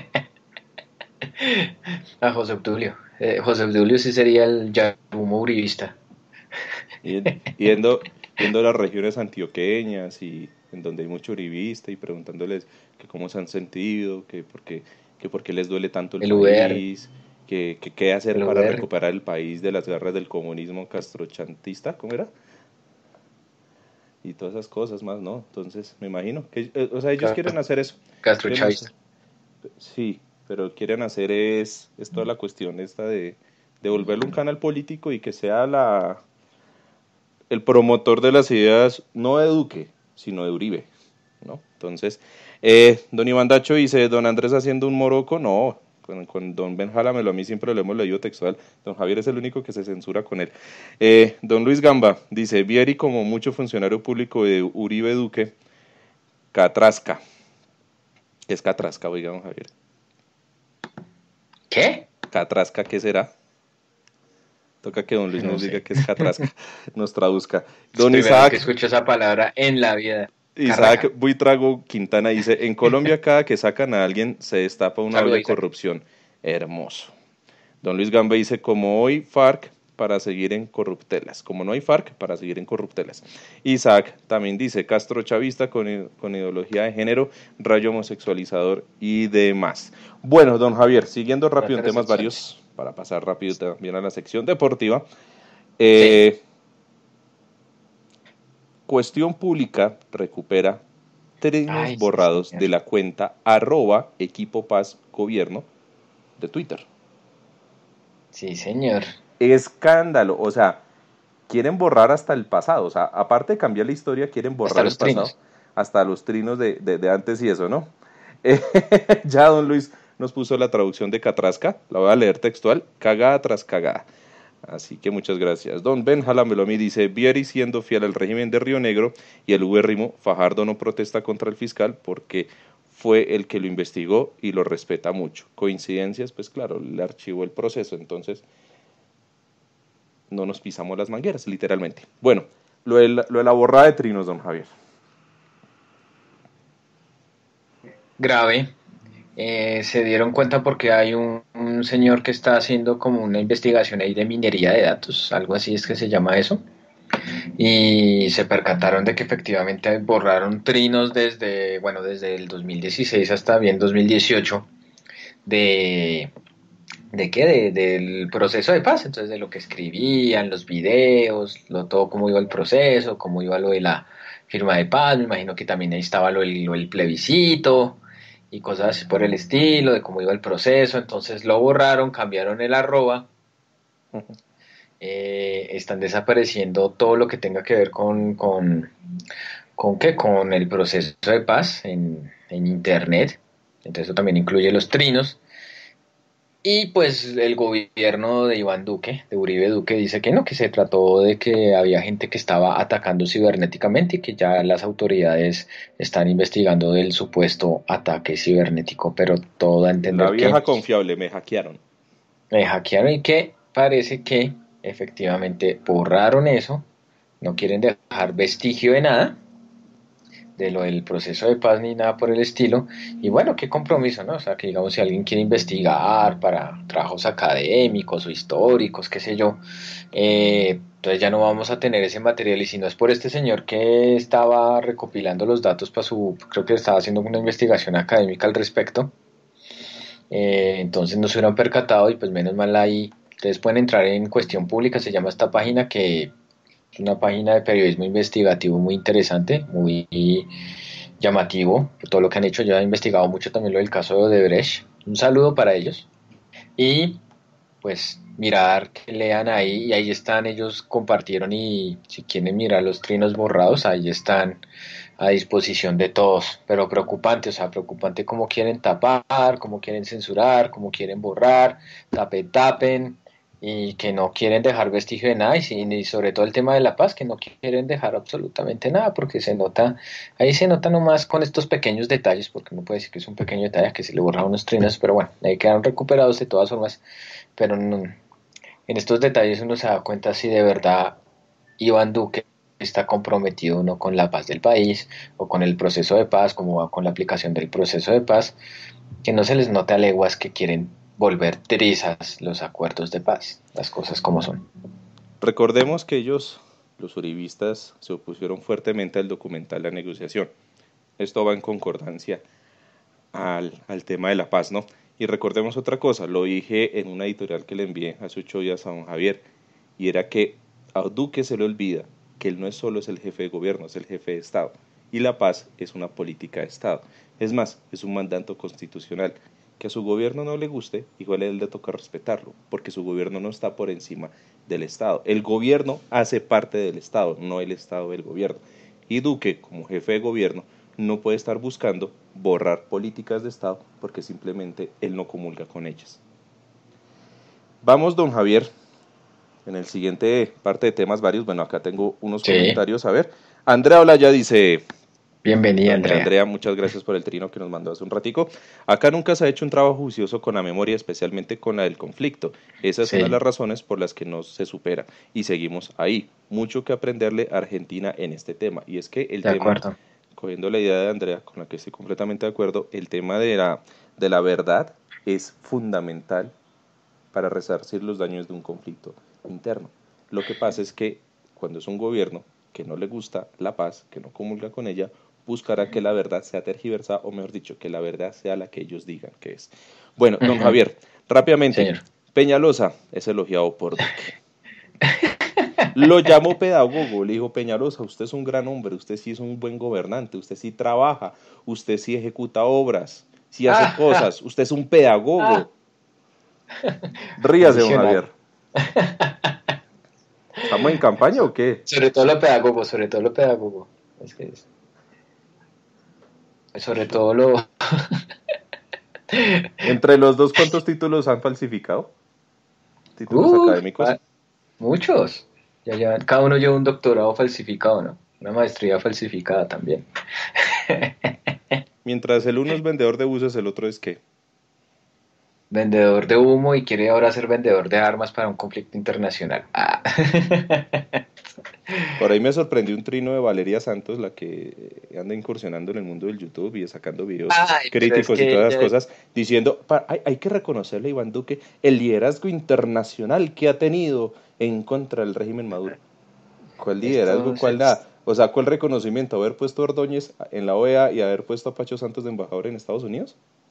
A José Obdulio. José Obdulio sí sería el Yarumo uribista. Yendo, yendo a las regiones antioqueñas y en donde hay mucho uribista y preguntándoles que cómo se han sentido, que por qué les duele tanto el El UR, país, que qué hacer el para UR, recuperar el país de las garras del comunismo castrochantista, ¿cómo era? Y todas esas cosas más, ¿no? Entonces, me imagino que, o sea, ellos quieren hacer eso, Castro quieren hacer, Chavista. sí, pero quieren hacer es toda la cuestión esta de volverlo un canal político y que sea el promotor de las ideas, no de Duque, sino de Uribe, ¿no? Entonces, don Iván Dacho dice, don Andrés haciendo un moroco, no, con don Ben Jálamelo, a mí siempre lo hemos leído textual, don Javier es el único que se censura con él. Don Luis Gamba dice, Vieri como mucho funcionario público de Uribe Duque, Catrasca. ¿Qué es Catrasca, oiga, don Javier? ¿Qué? Catrasca, ¿qué será? Toca que don Luis No nos diga sé. qué es Catrasca, nos traduzca. Es Don primera vez que Isaac, escucho esa palabra en la vida. Isaac Carraca. Buitrago Quintana dice, en Colombia cada que sacan a alguien se destapa una olla Saludos, de Isaac. corrupción. Hermoso. Don Luis Gamba dice, como hoy FARC para seguir en corruptelas. Como no hay FARC, para seguir en corruptelas. Isaac también dice, Castro chavista con ideología de género, rayo homosexualizador y demás. Bueno, don Javier, siguiendo rápido en temas Heterosexuales. varios, para pasar rápido también a la sección deportiva. Sí. Cuestión Pública recupera trinos Ay, sí, borrados señor. de la cuenta @Equipo Paz Gobierno de Twitter. Sí, señor. Escándalo, o sea, quieren borrar hasta el pasado, o sea, aparte de cambiar la historia, quieren Hasta borrar el los pasado, trinos. hasta los trinos de antes y eso, ¿no? Eh, ya don Luis nos puso la traducción de Catrasca, la voy a leer textual, cagada tras cagada. Así que muchas gracias. Don Ben Jalamelomi dice, Vieri siendo fiel al régimen de Río Negro y el ubérrimo, Fajardo no protesta contra el fiscal porque fue el que lo investigó y lo respeta mucho. Coincidencias, pues claro, le archivó el proceso, entonces no nos pisamos las mangueras, literalmente. Bueno, lo de la borrada de trinos, don Javier. Grave. Se dieron cuenta porque hay un señor que está haciendo como una investigación ahí de minería de datos, algo así es que se llama eso, y se percataron de que efectivamente borraron trinos desde, bueno, desde el 2016 hasta bien 2018 de, ¿de qué? Del proceso de paz, entonces de lo que escribían, los videos, todo cómo iba el proceso, cómo iba lo de la firma de paz, me imagino que también ahí estaba lo del plebiscito y cosas así por el estilo, de cómo iba el proceso, entonces lo borraron, cambiaron el arroba están desapareciendo todo lo que tenga que ver ¿con qué? Con el proceso de paz en Internet. Entonces eso también incluye los trinos. Y pues el gobierno de Iván Duque, de Uribe Duque, dice que no, que se trató de que había gente que estaba atacando cibernéticamente y que ya las autoridades están investigando del supuesto ataque cibernético, pero todo da a La entender que vieja confiable, me hackearon. me hackearon y que parece que efectivamente borraron eso, no quieren dejar vestigio de nada, de lo del proceso de paz ni nada por el estilo. Y bueno, qué compromiso, ¿no? O sea, que digamos si alguien quiere investigar para trabajos académicos o históricos, qué sé yo, entonces ya no vamos a tener ese material. Y si no es por este señor que estaba recopilando los datos para creo que estaba haciendo una investigación académica al respecto, entonces no se hubieran percatado y pues menos mal ahí. Ustedes pueden entrar en Cuestión Pública, se llama esta página, que es una página de periodismo investigativo muy interesante, muy llamativo por todo lo que han hecho. Yo he investigado mucho también lo del caso de Odebrecht. Un saludo para ellos. Y pues mirar que lean ahí, y ahí están, ellos compartieron, y si quieren mirar los trinos borrados, ahí están a disposición de todos, pero preocupante, o sea, preocupante cómo quieren tapar, cómo quieren censurar, cómo quieren borrar, tapen, y que no quieren dejar vestigio de nada, y sobre todo el tema de la paz, que no quieren dejar absolutamente nada, porque se nota, ahí se nota nomás con estos pequeños detalles, porque no puede decir que es un pequeño detalle, que se le borraron unos trinos, pero bueno, ahí quedaron recuperados de todas formas, pero en estos detalles uno se da cuenta si de verdad Iván Duque está comprometido o no con la paz del país o con el proceso de paz, como va con la aplicación del proceso de paz, que no se les nota a leguas que quieren volver trizas los acuerdos de paz, las cosas como son. Recordemos que ellos, los uribistas, se opusieron fuertemente al documental La Negociación. Esto va en concordancia al tema de la paz, ¿no? Y recordemos otra cosa, lo dije en una editorial que le envié hace 8 días a don Javier, y era que a Duque se le olvida que él no es solo es el jefe de gobierno, es el jefe de Estado, y la paz es una política de Estado. Es más, es un mandato constitucional. Que a su gobierno no le guste, igual a él le toca respetarlo, porque su gobierno no está por encima del Estado. El gobierno hace parte del Estado, no el Estado del gobierno. Y Duque, como jefe de gobierno, no puede estar buscando borrar políticas de Estado porque simplemente él no comulga con ellas. Vamos, don Javier, en el siguiente parte de temas varios. Bueno, acá tengo unos comentarios. A ver, Andrea Olaya dice: bienvenida, Doña Andrea, muchas gracias por el trino que nos mandó hace un ratico. Acá nunca se ha hecho un trabajo juicioso con la memoria, especialmente con la del conflicto. Esa es una de las razones por las que no se supera y seguimos ahí. Mucho que aprenderle a Argentina en este tema. Y es que el tema, cogiendo la idea de Andrea, con la que estoy completamente de acuerdo, el tema de la verdad es fundamental para resarcir los daños de un conflicto interno. Lo que pasa es que cuando es un gobierno que no le gusta la paz, que no comulga con ella, buscará que la verdad sea tergiversada, o mejor dicho, que la verdad sea la que ellos digan que es. Bueno, don Javier, rápidamente, señor. Peñalosa es elogiado por Duque. Lo llamó pedagogo, le dijo: Peñalosa, usted es un gran hombre, usted sí es un buen gobernante, usted sí trabaja, usted sí ejecuta obras, sí hace cosas, usted es un pedagogo. Ríase, don Javier. ¿Estamos en campaña o qué? Sobre todo lo pedagogo, Es que es. Sobre todo lo... Entre los dos, ¿cuántos títulos han falsificado? ¿Títulos académicos? Muchos. Cada uno lleva un doctorado falsificado, ¿no? Una maestría falsificada también. Mientras el uno es vendedor de buses, el otro es ¿qué? Vendedor de humo, y quiere ahora ser vendedor de armas para un conflicto internacional. Por ahí me sorprendió un trino de Valeria Santos, la que anda incursionando en el mundo del YouTube y sacando videos críticos y todas las cosas, diciendo: hay que reconocerle a Iván Duque el liderazgo internacional que ha tenido en contra del régimen Maduro. ¿Cuál liderazgo? ¿Cuál nada? O sea, ¿cuál reconocimiento? ¿Haber puesto a Ordóñez en la OEA y haber puesto a Pacho Santos de embajador en Estados Unidos?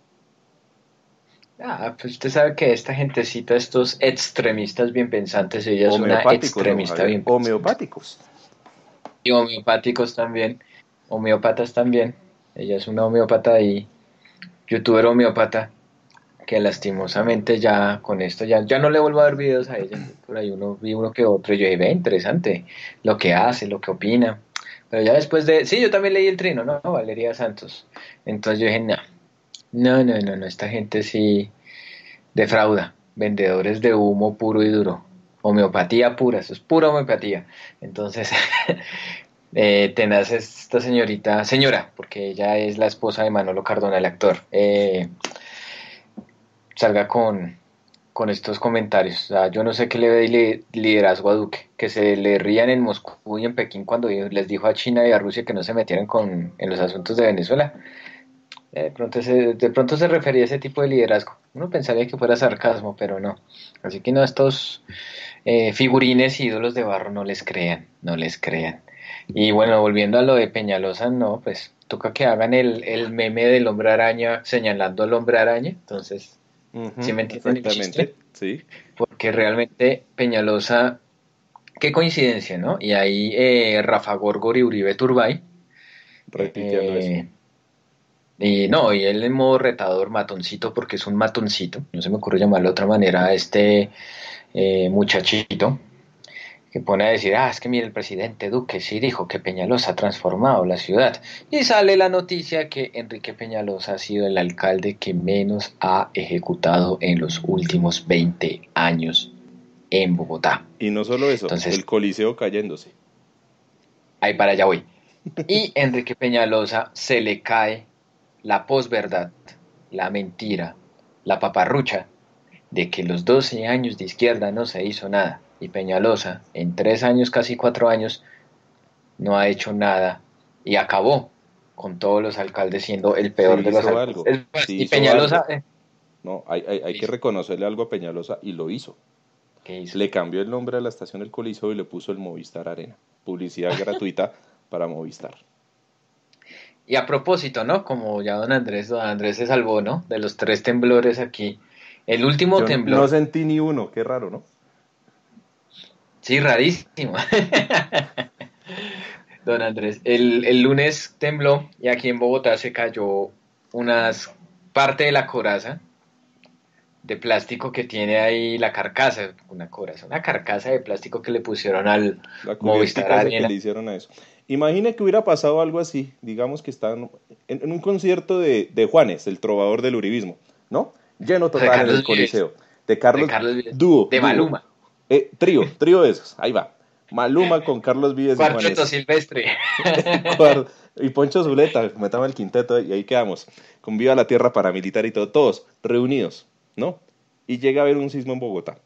Pues usted sabe que esta gentecita, estos extremistas bien pensantes, ella es una extremista bien pensante. Homeopáticos. Y homeopáticos también, homeópatas también. Ella es una homeópata y youtuber homeópata. que lastimosamente ya con esto ya no le vuelvo a ver videos a ella. Por ahí vi uno que otro y yo dije, ve, interesante lo que hace, lo que opina. Pero ya después sí, yo también leí El Trino, ¿no? Valeria Santos. Entonces yo dije, no, esta gente sí defrauda, vendedores de humo puro y duro, homeopatía pura, eso es pura homeopatía. Entonces, tenaz esta señora, porque ella es la esposa de Manolo Cardona, el actor, salga con estos comentarios. O sea, yo no sé qué le ve liderazgo a Duque, que se le rían en Moscú y en Pekín cuando les dijo a China y a Rusia que no se metieran en los asuntos de Venezuela. De pronto se refería a ese tipo de liderazgo. Uno pensaría que fuera sarcasmo, pero no. Así que no, estos figurines ídolos de barro no les crean. Y bueno, volviendo a lo de Peñalosa, no, pues toca que hagan el meme del hombre araña señalando al hombre araña. Entonces, ¿sí me entienden el chiste? Sí. Porque realmente Peñalosa, qué coincidencia, ¿no? Y ahí Rafa Gorgor y Uribe Turbay Repitiendo eso. Y no, y él en modo retador, matoncito, porque es un matoncito, no se me ocurre llamarlo de otra manera a este muchachito, que pone a decir, es que mire, el presidente Duque sí dijo que Peñalosa ha transformado la ciudad. Y sale la noticia que Enrique Peñalosa ha sido el alcalde que menos ha ejecutado en los últimos 20 años en Bogotá. Y no solo eso, entonces, el Coliseo cayéndose. Ahí para allá voy. Y Enrique Peñalosa se le cae la posverdad, la mentira, la paparrucha de que los 12 años de izquierda no se hizo nada. Y Peñalosa, en 3 años, casi 4 años, no ha hecho nada y acabó con todos los alcaldes siendo el peor de los alcaldes. Y Peñalosa... No, hay que reconocerle algo a Peñalosa y lo hizo. ¿Qué hizo? Le cambió el nombre a la estación del Coliseo y le puso el Movistar Arena. Publicidad gratuita para Movistar. Y a propósito, ¿no? Como ya don Andrés se salvó, ¿no? De los 3 temblores aquí. El último temblor. No sentí ni uno, qué raro, ¿no? Sí, rarísimo. Don Andrés, el lunes tembló y aquí en Bogotá se cayó parte de la coraza de plástico que tiene ahí la carcasa, una carcasa de plástico que le pusieron al Movistar Arena. Que le hicieron a eso. Imagine que hubiera pasado algo así, digamos que están en un concierto de Juanes, el trovador del uribismo, ¿no? Lleno total en el Coliseo. De Carlos Dúo. De Maluma. Trío de esos, ahí va. Maluma con Carlos Vives y Juanes. Cuarteto Silvestre. Y Poncho Zuleta, metamos el quinteto y ahí quedamos. Con Viva la Tierra paramilitar y todo, todos reunidos, ¿no? Y llega a haber un sismo en Bogotá.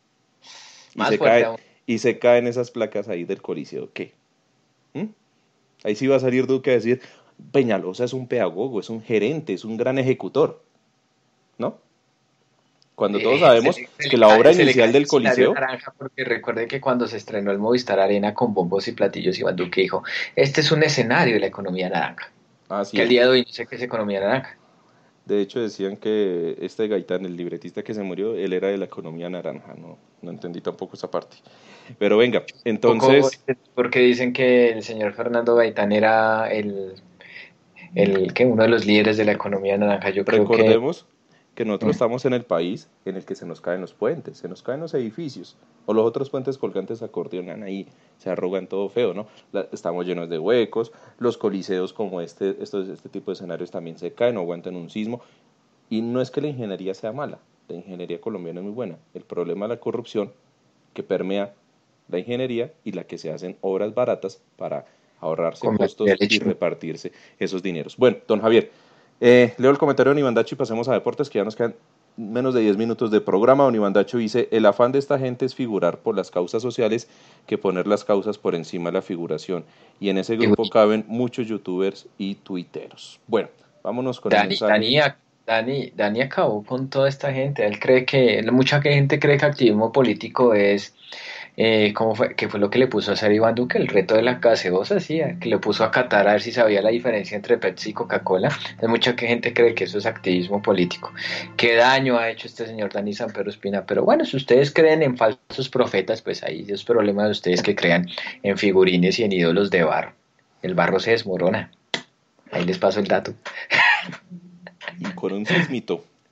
Y se caen esas placas ahí del Coliseo. ¿Qué? Ahí sí va a salir Duque a decir, Peñalosa es un pedagogo, es un gerente, es un gran ejecutor, ¿no? Cuando todos sabemos que la obra inicial del Coliseo... Naranja, porque recuerde que cuando se estrenó el Movistar Arena con bombos y platillos, Iván Duque dijo, este es un escenario de la economía naranja. Sí, que al día de hoy no sé qué es economía naranja. De hecho decían que este Gaitán, el libretista que se murió, él era de la economía naranja, no entendí tampoco esa parte. Pero venga, entonces... Porque dicen que el señor Fernando Gaitán era uno de los líderes de la economía naranja. Yo creo Recordemos que nosotros estamos en el país en el que se nos caen los puentes, se nos caen los edificios, o los otros puentes colgantes acordeonan ahí, se arrugan todo feo, ¿no? Estamos llenos de huecos, los coliseos como este tipo de escenarios también se caen o aguantan un sismo, y no es que la ingeniería sea mala, la ingeniería colombiana es muy buena, el problema es la corrupción que permea la ingeniería y la que se hacen obras baratas para ahorrarse costos y repartirse esos dineros. Bueno, don Javier, leo el comentario de Onivandacho y pasemos a deportes, que ya nos quedan menos de 10 minutos de programa. Onivandacho dice, el afán de esta gente es figurar por las causas sociales que poner las causas por encima de la figuración, y en ese grupo caben muchos youtubers y tuiteros. Bueno, vámonos con el mensaje. Dani acabó con toda esta gente. Él cree mucha gente cree que activismo político es ¿qué fue lo que le puso a hacer Iván Duque? El reto de la gaseosa, sí, que le puso a catar a ver si sabía la diferencia entre Pepsi y Coca-Cola. Mucha gente cree que eso es activismo político. ¿Qué daño ha hecho este señor Dani Sanpedro Espina? Pero bueno, si ustedes creen en falsos profetas, pues ahí es problema de ustedes que crean en figurines y en ídolos de barro. El barro se desmorona. Ahí les paso el dato. Y con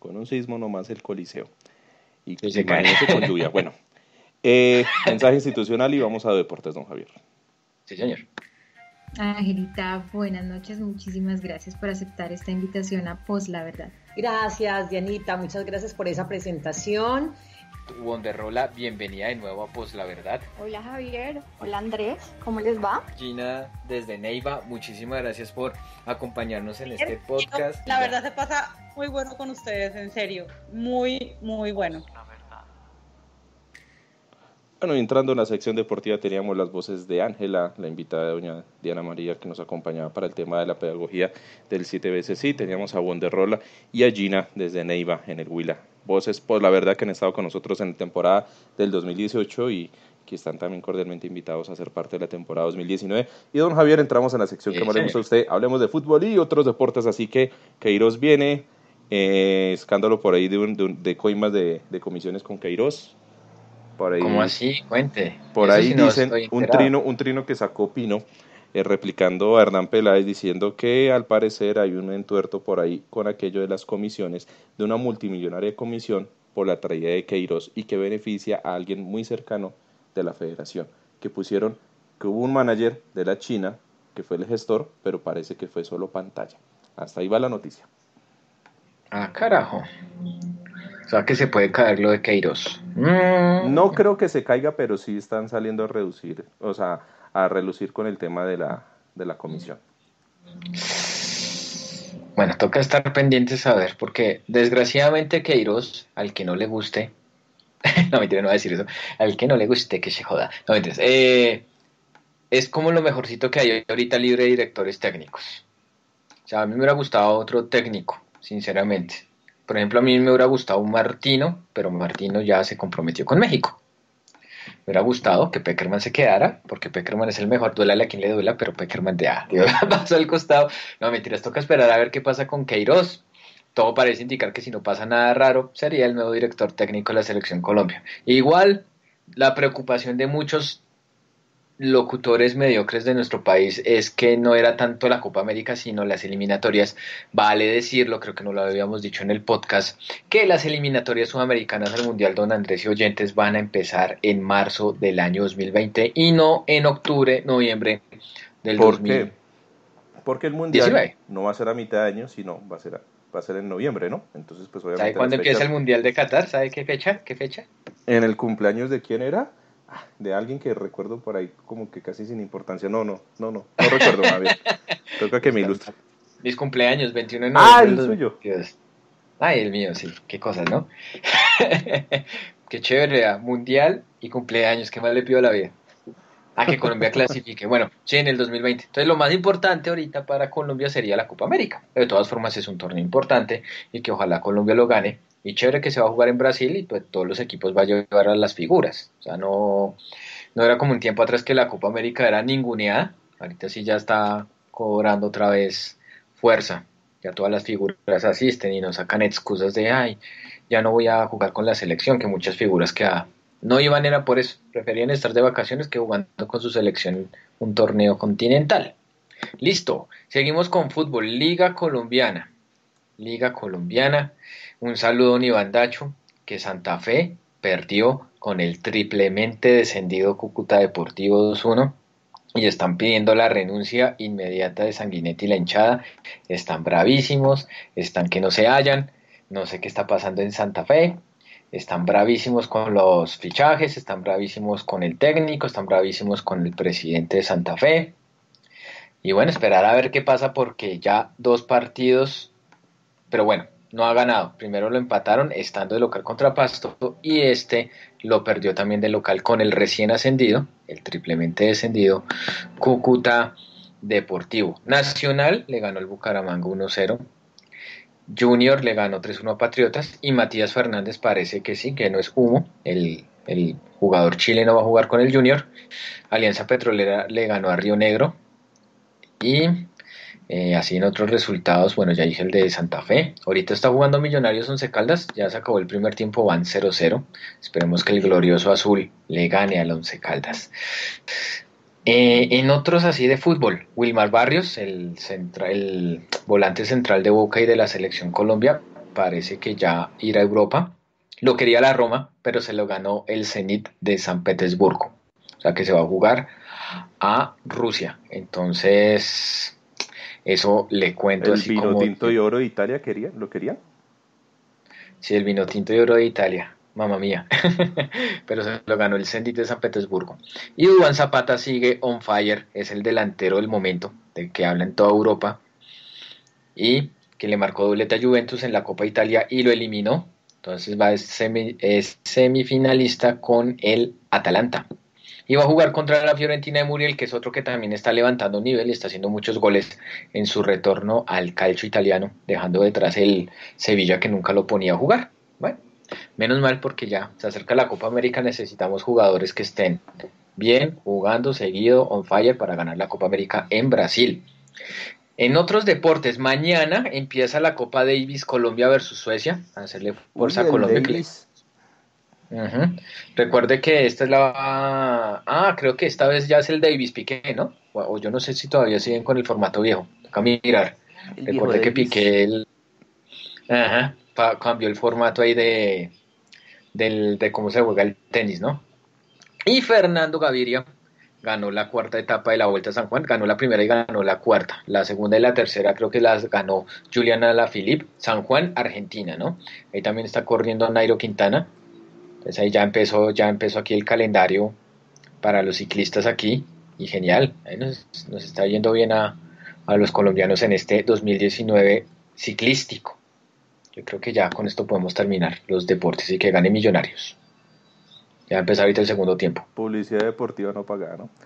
con un sismo nomás el Coliseo. Y Sí, se cae. imagínese con lluvia. Bueno, mensaje institucional y vamos a deportes, don Javier. Sí, señor. Angelita, buenas noches. Muchísimas gracias por aceptar esta invitación a Pos la Verdad. Gracias, Dianita. Muchas gracias por esa presentación. Wonderrola, bienvenida de nuevo a Pos la Verdad. Hola Javier, hola Andrés, ¿cómo les va? Gina desde Neiva, muchísimas gracias por acompañarnos en este podcast. La verdad se pasa muy bueno con ustedes, en serio, muy, muy bueno. Bueno, entrando en la sección deportiva teníamos las voces de Ángela, la invitada de doña Diana María, que nos acompañaba para el tema de la pedagogía del 7 veces sí. Teníamos a Wonderrola y a Gina desde Neiva en el Huila. Voces, pues la verdad que han estado con nosotros en la temporada del 2018 y que están también cordialmente invitados a ser parte de la temporada 2019. Y don Javier, entramos en la sección que más le gusta a usted. Hablemos de fútbol y otros deportes, así que Queiroz viene, escándalo por ahí de coimas de comisiones con Queiroz. Por ahí, ¿Cómo así? Cuente. Por Eso ahí sí no dicen estoy enterado. un trino que sacó Pino, replicando a Hernán Peláez, diciendo que al parecer hay un entuerto por ahí con aquello de las comisiones, de una multimillonaria comisión por la traída de Queiroz y que beneficia a alguien muy cercano de la federación, que pusieron que hubo un manager de la China que fue el gestor, pero parece que fue solo pantalla. Hasta ahí va la noticia. Ah, carajo. O sea que se puede caer lo de Queiroz. No creo que se caiga, pero sí están saliendo a reducir, o sea, a relucir con el tema de la comisión. Bueno, toca estar pendientes a ver, porque desgraciadamente Queiroz, al que no le guste, no mentira, no voy a decir eso, al que no le guste que se joda, no mentiras, es como lo mejorcito que hay ahorita libre de directores técnicos. O sea, a mí me hubiera gustado otro técnico, sinceramente. Por ejemplo, a mí me hubiera gustado un Martino, pero Martino ya se comprometió con México. Me hubiera gustado que Pekerman se quedara, porque Pekerman es el mejor, duélale a quien le duela, pero Pekerman pasó al costado. No, mentiras, toca esperar a ver qué pasa con Queiroz. Todo parece indicar que si no pasa nada raro, sería el nuevo director técnico de la Selección Colombia. Igual, la preocupación de muchos locutores mediocres de nuestro país es que no era tanto la Copa América sino las eliminatorias. Vale decirlo, creo que no lo habíamos dicho en el podcast, que las eliminatorias sudamericanas al Mundial, don Andrés y oyentes, van a empezar en marzo del año 2020 y no en octubre, noviembre del ¿Por 2000. qué? Porque el Mundial 19. no va a ser a mitad de año, sino va a ser en noviembre, ¿no? Entonces, pues obviamente. ¿Sabe cuándo empieza el Mundial de Qatar? ¿Sabe qué fecha? ¿Qué fecha? ¿En el cumpleaños de quién era? De alguien que recuerdo por ahí como que casi sin importancia. No recuerdo más bien. Toca que me ilustre. Mis cumpleaños, 21 de Ah, noviembre. el suyo. Ay, el mío, sí. Qué cosas, ¿no? Qué chévere, mundial y cumpleaños. ¿Qué más le pido a la vida? Que Colombia clasifique. Bueno, sí, en el 2020. Entonces, lo más importante ahorita para Colombia sería la Copa América. Pero de todas formas es un torneo importante y que ojalá Colombia lo gane. Y chévere que se va a jugar en Brasil y pues todos los equipos van a llevar a las figuras. O sea, no era como un tiempo atrás que la Copa América era ninguneada. Ahorita sí ya está cobrando otra vez fuerza. Ya todas las figuras asisten y nos sacan excusas de ya no voy a jugar con la selección, que muchas figuras que no iban era por eso. Preferían estar de vacaciones que jugando con su selección un torneo continental. Listo. Seguimos con fútbol. Liga Colombiana. Un saludo a don Iván Dacho, que Santa Fe perdió con el triplemente descendido Cúcuta Deportivo 2-1 y están pidiendo la renuncia inmediata de Sanguinetti y la hinchada. Están bravísimos, están que no se hallan, no sé qué está pasando en Santa Fe, están bravísimos con los fichajes, están bravísimos con el técnico, están bravísimos con el presidente de Santa Fe. Y bueno, esperar a ver qué pasa porque ya 2 partidos, pero bueno, no ha ganado. Primero lo empataron estando de local contra Pasto y lo perdió también de local con el recién ascendido, el triplemente descendido, Cúcuta Deportivo. Nacional le ganó al Bucaramanga 1-0. Junior le ganó 3-1 a Patriotas y Matías Fernández parece que sí, que no es humo. El jugador chileno va a jugar con el Junior. Alianza Petrolera le ganó a Río Negro y así en otros resultados, bueno, ya dije el de Santa Fe. Ahorita está jugando Millonarios Once Caldas, ya se acabó el primer tiempo, van 0-0. Esperemos que el glorioso azul le gane al Once Caldas. En otros así de fútbol, Wilmar Barrios, el volante central de Boca y de la Selección Colombia, parece que ya ir a Europa. Lo quería la Roma, pero se lo ganó el Zenit de San Petersburgo. O sea que se va a jugar a Rusia. Entonces, eso le cuento ¿El así vino como... tinto y oro de Italia lo quería? Sí, el vino tinto y oro de Italia. Mamma mía. Pero se lo ganó el Zenit de San Petersburgo. Y Duván Zapata sigue on fire. Es el delantero del momento, del que habla en toda Europa. Y que le marcó doblete a Juventus en la Copa Italia y lo eliminó. Entonces es semifinalista con el Atalanta. Y va a jugar contra la Fiorentina de Muriel, que es otro que también está levantando nivel y está haciendo muchos goles en su retorno al calcio italiano, dejando detrás el Sevilla, que nunca lo ponía a jugar. Bueno, menos mal, porque ya se acerca la Copa América, necesitamos jugadores que estén bien, jugando seguido, on fire, para ganar la Copa América en Brasil. En otros deportes, mañana empieza la Copa Davis, Colombia versus Suecia, a hacerle fuerza a Colombia. Recuerde que esta es creo que esta vez ya es el Davis Piqué, ¿no? O yo no sé si todavía siguen con el formato viejo. Toca mirar. Recuerde que Piqué cambió el formato ahí de cómo se juega el tenis, ¿no? Y Fernando Gaviria ganó la cuarta etapa de la Vuelta a San Juan, ganó la primera y ganó la cuarta. La segunda y la tercera creo que las ganó Julián Alaphilippe, San Juan, Argentina, ¿no? Ahí también está corriendo Nairo Quintana. Entonces ahí ya empezó aquí el calendario para los ciclistas aquí, y genial, ahí nos está yendo bien a los colombianos en este 2019 ciclístico. Yo creo que ya con esto podemos terminar los deportes y que gane Millonarios. Ya empezó ahorita el segundo tiempo. Publicidad deportiva no pagada, ¿no?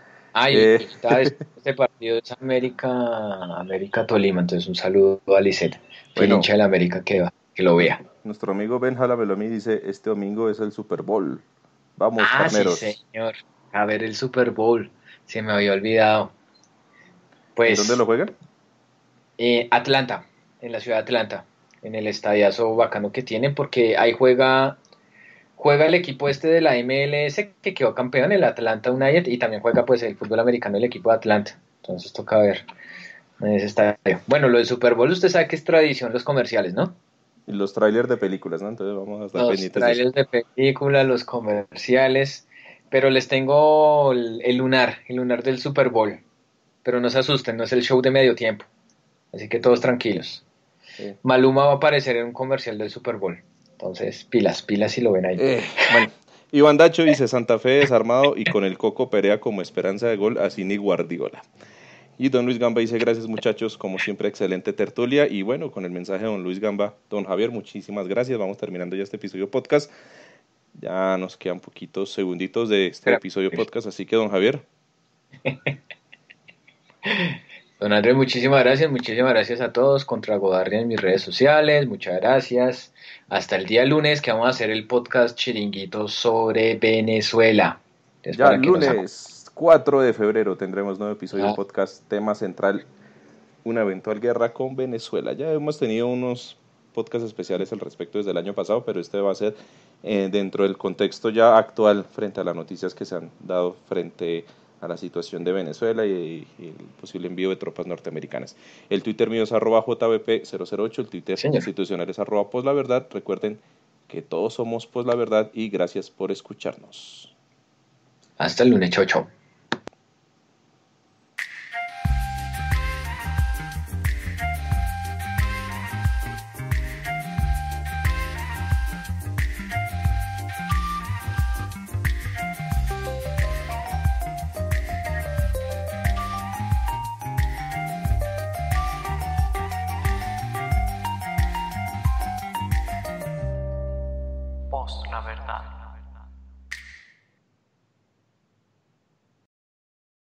Este partido es América Tolima, entonces un saludo a Lisette, el hincha de la América que lo vea. Nuestro amigo Ben Jalamelomi dice, este domingo es el Super Bowl. Vamos, carneros. Sí, señor. A ver el Super Bowl. Se me había olvidado. Pues, ¿dónde lo juegan? Atlanta, en la ciudad de Atlanta, en el estadiazo bacano que tienen, porque ahí juega el equipo de la MLS que quedó campeón, el Atlanta United, y también juega pues el fútbol americano, el equipo de Atlanta. Entonces toca ver en ese estadio. Bueno, lo del Super Bowl, usted sabe que es tradición los comerciales, ¿no? Y los trailers de películas, ¿no? Entonces vamos a estar pendientes. Los trailers de películas, los comerciales, pero les tengo el lunar del Super Bowl. Pero no se asusten, no es el show de medio tiempo. Así que todos tranquilos. Sí. Maluma va a aparecer en un comercial del Super Bowl. Entonces, pilas si lo ven ahí. Bueno, Iván Dacho dice, Santa Fe desarmado y con el Coco Perea como esperanza de gol, así ni Guardiola. Y don Luis Gamba dice, gracias muchachos, como siempre excelente tertulia. Y bueno, con el mensaje de don Luis Gamba, don Javier, muchísimas gracias. Vamos terminando ya este episodio podcast. Ya nos quedan poquitos segunditos de este episodio podcast, así que don Javier. Don Andrés, muchísimas gracias a todos. Contra Godardia en mis redes sociales, muchas gracias. Hasta el día lunes que vamos a hacer el podcast Chiringuito sobre Venezuela. Entonces, ya lunes 4 de febrero tendremos nuevo episodio del podcast, tema central, una eventual guerra con Venezuela. Ya hemos tenido unos podcasts especiales al respecto desde el año pasado, pero este va a ser dentro del contexto ya actual frente a las noticias que se han dado frente a la situación de Venezuela y el posible envío de tropas norteamericanas. El Twitter mío es @jvp008, el Twitter institucional es @poslaverdad. Recuerden que todos somos Pos la Verdad y gracias por escucharnos. Hasta el lunes, chau. Pos la Verdad.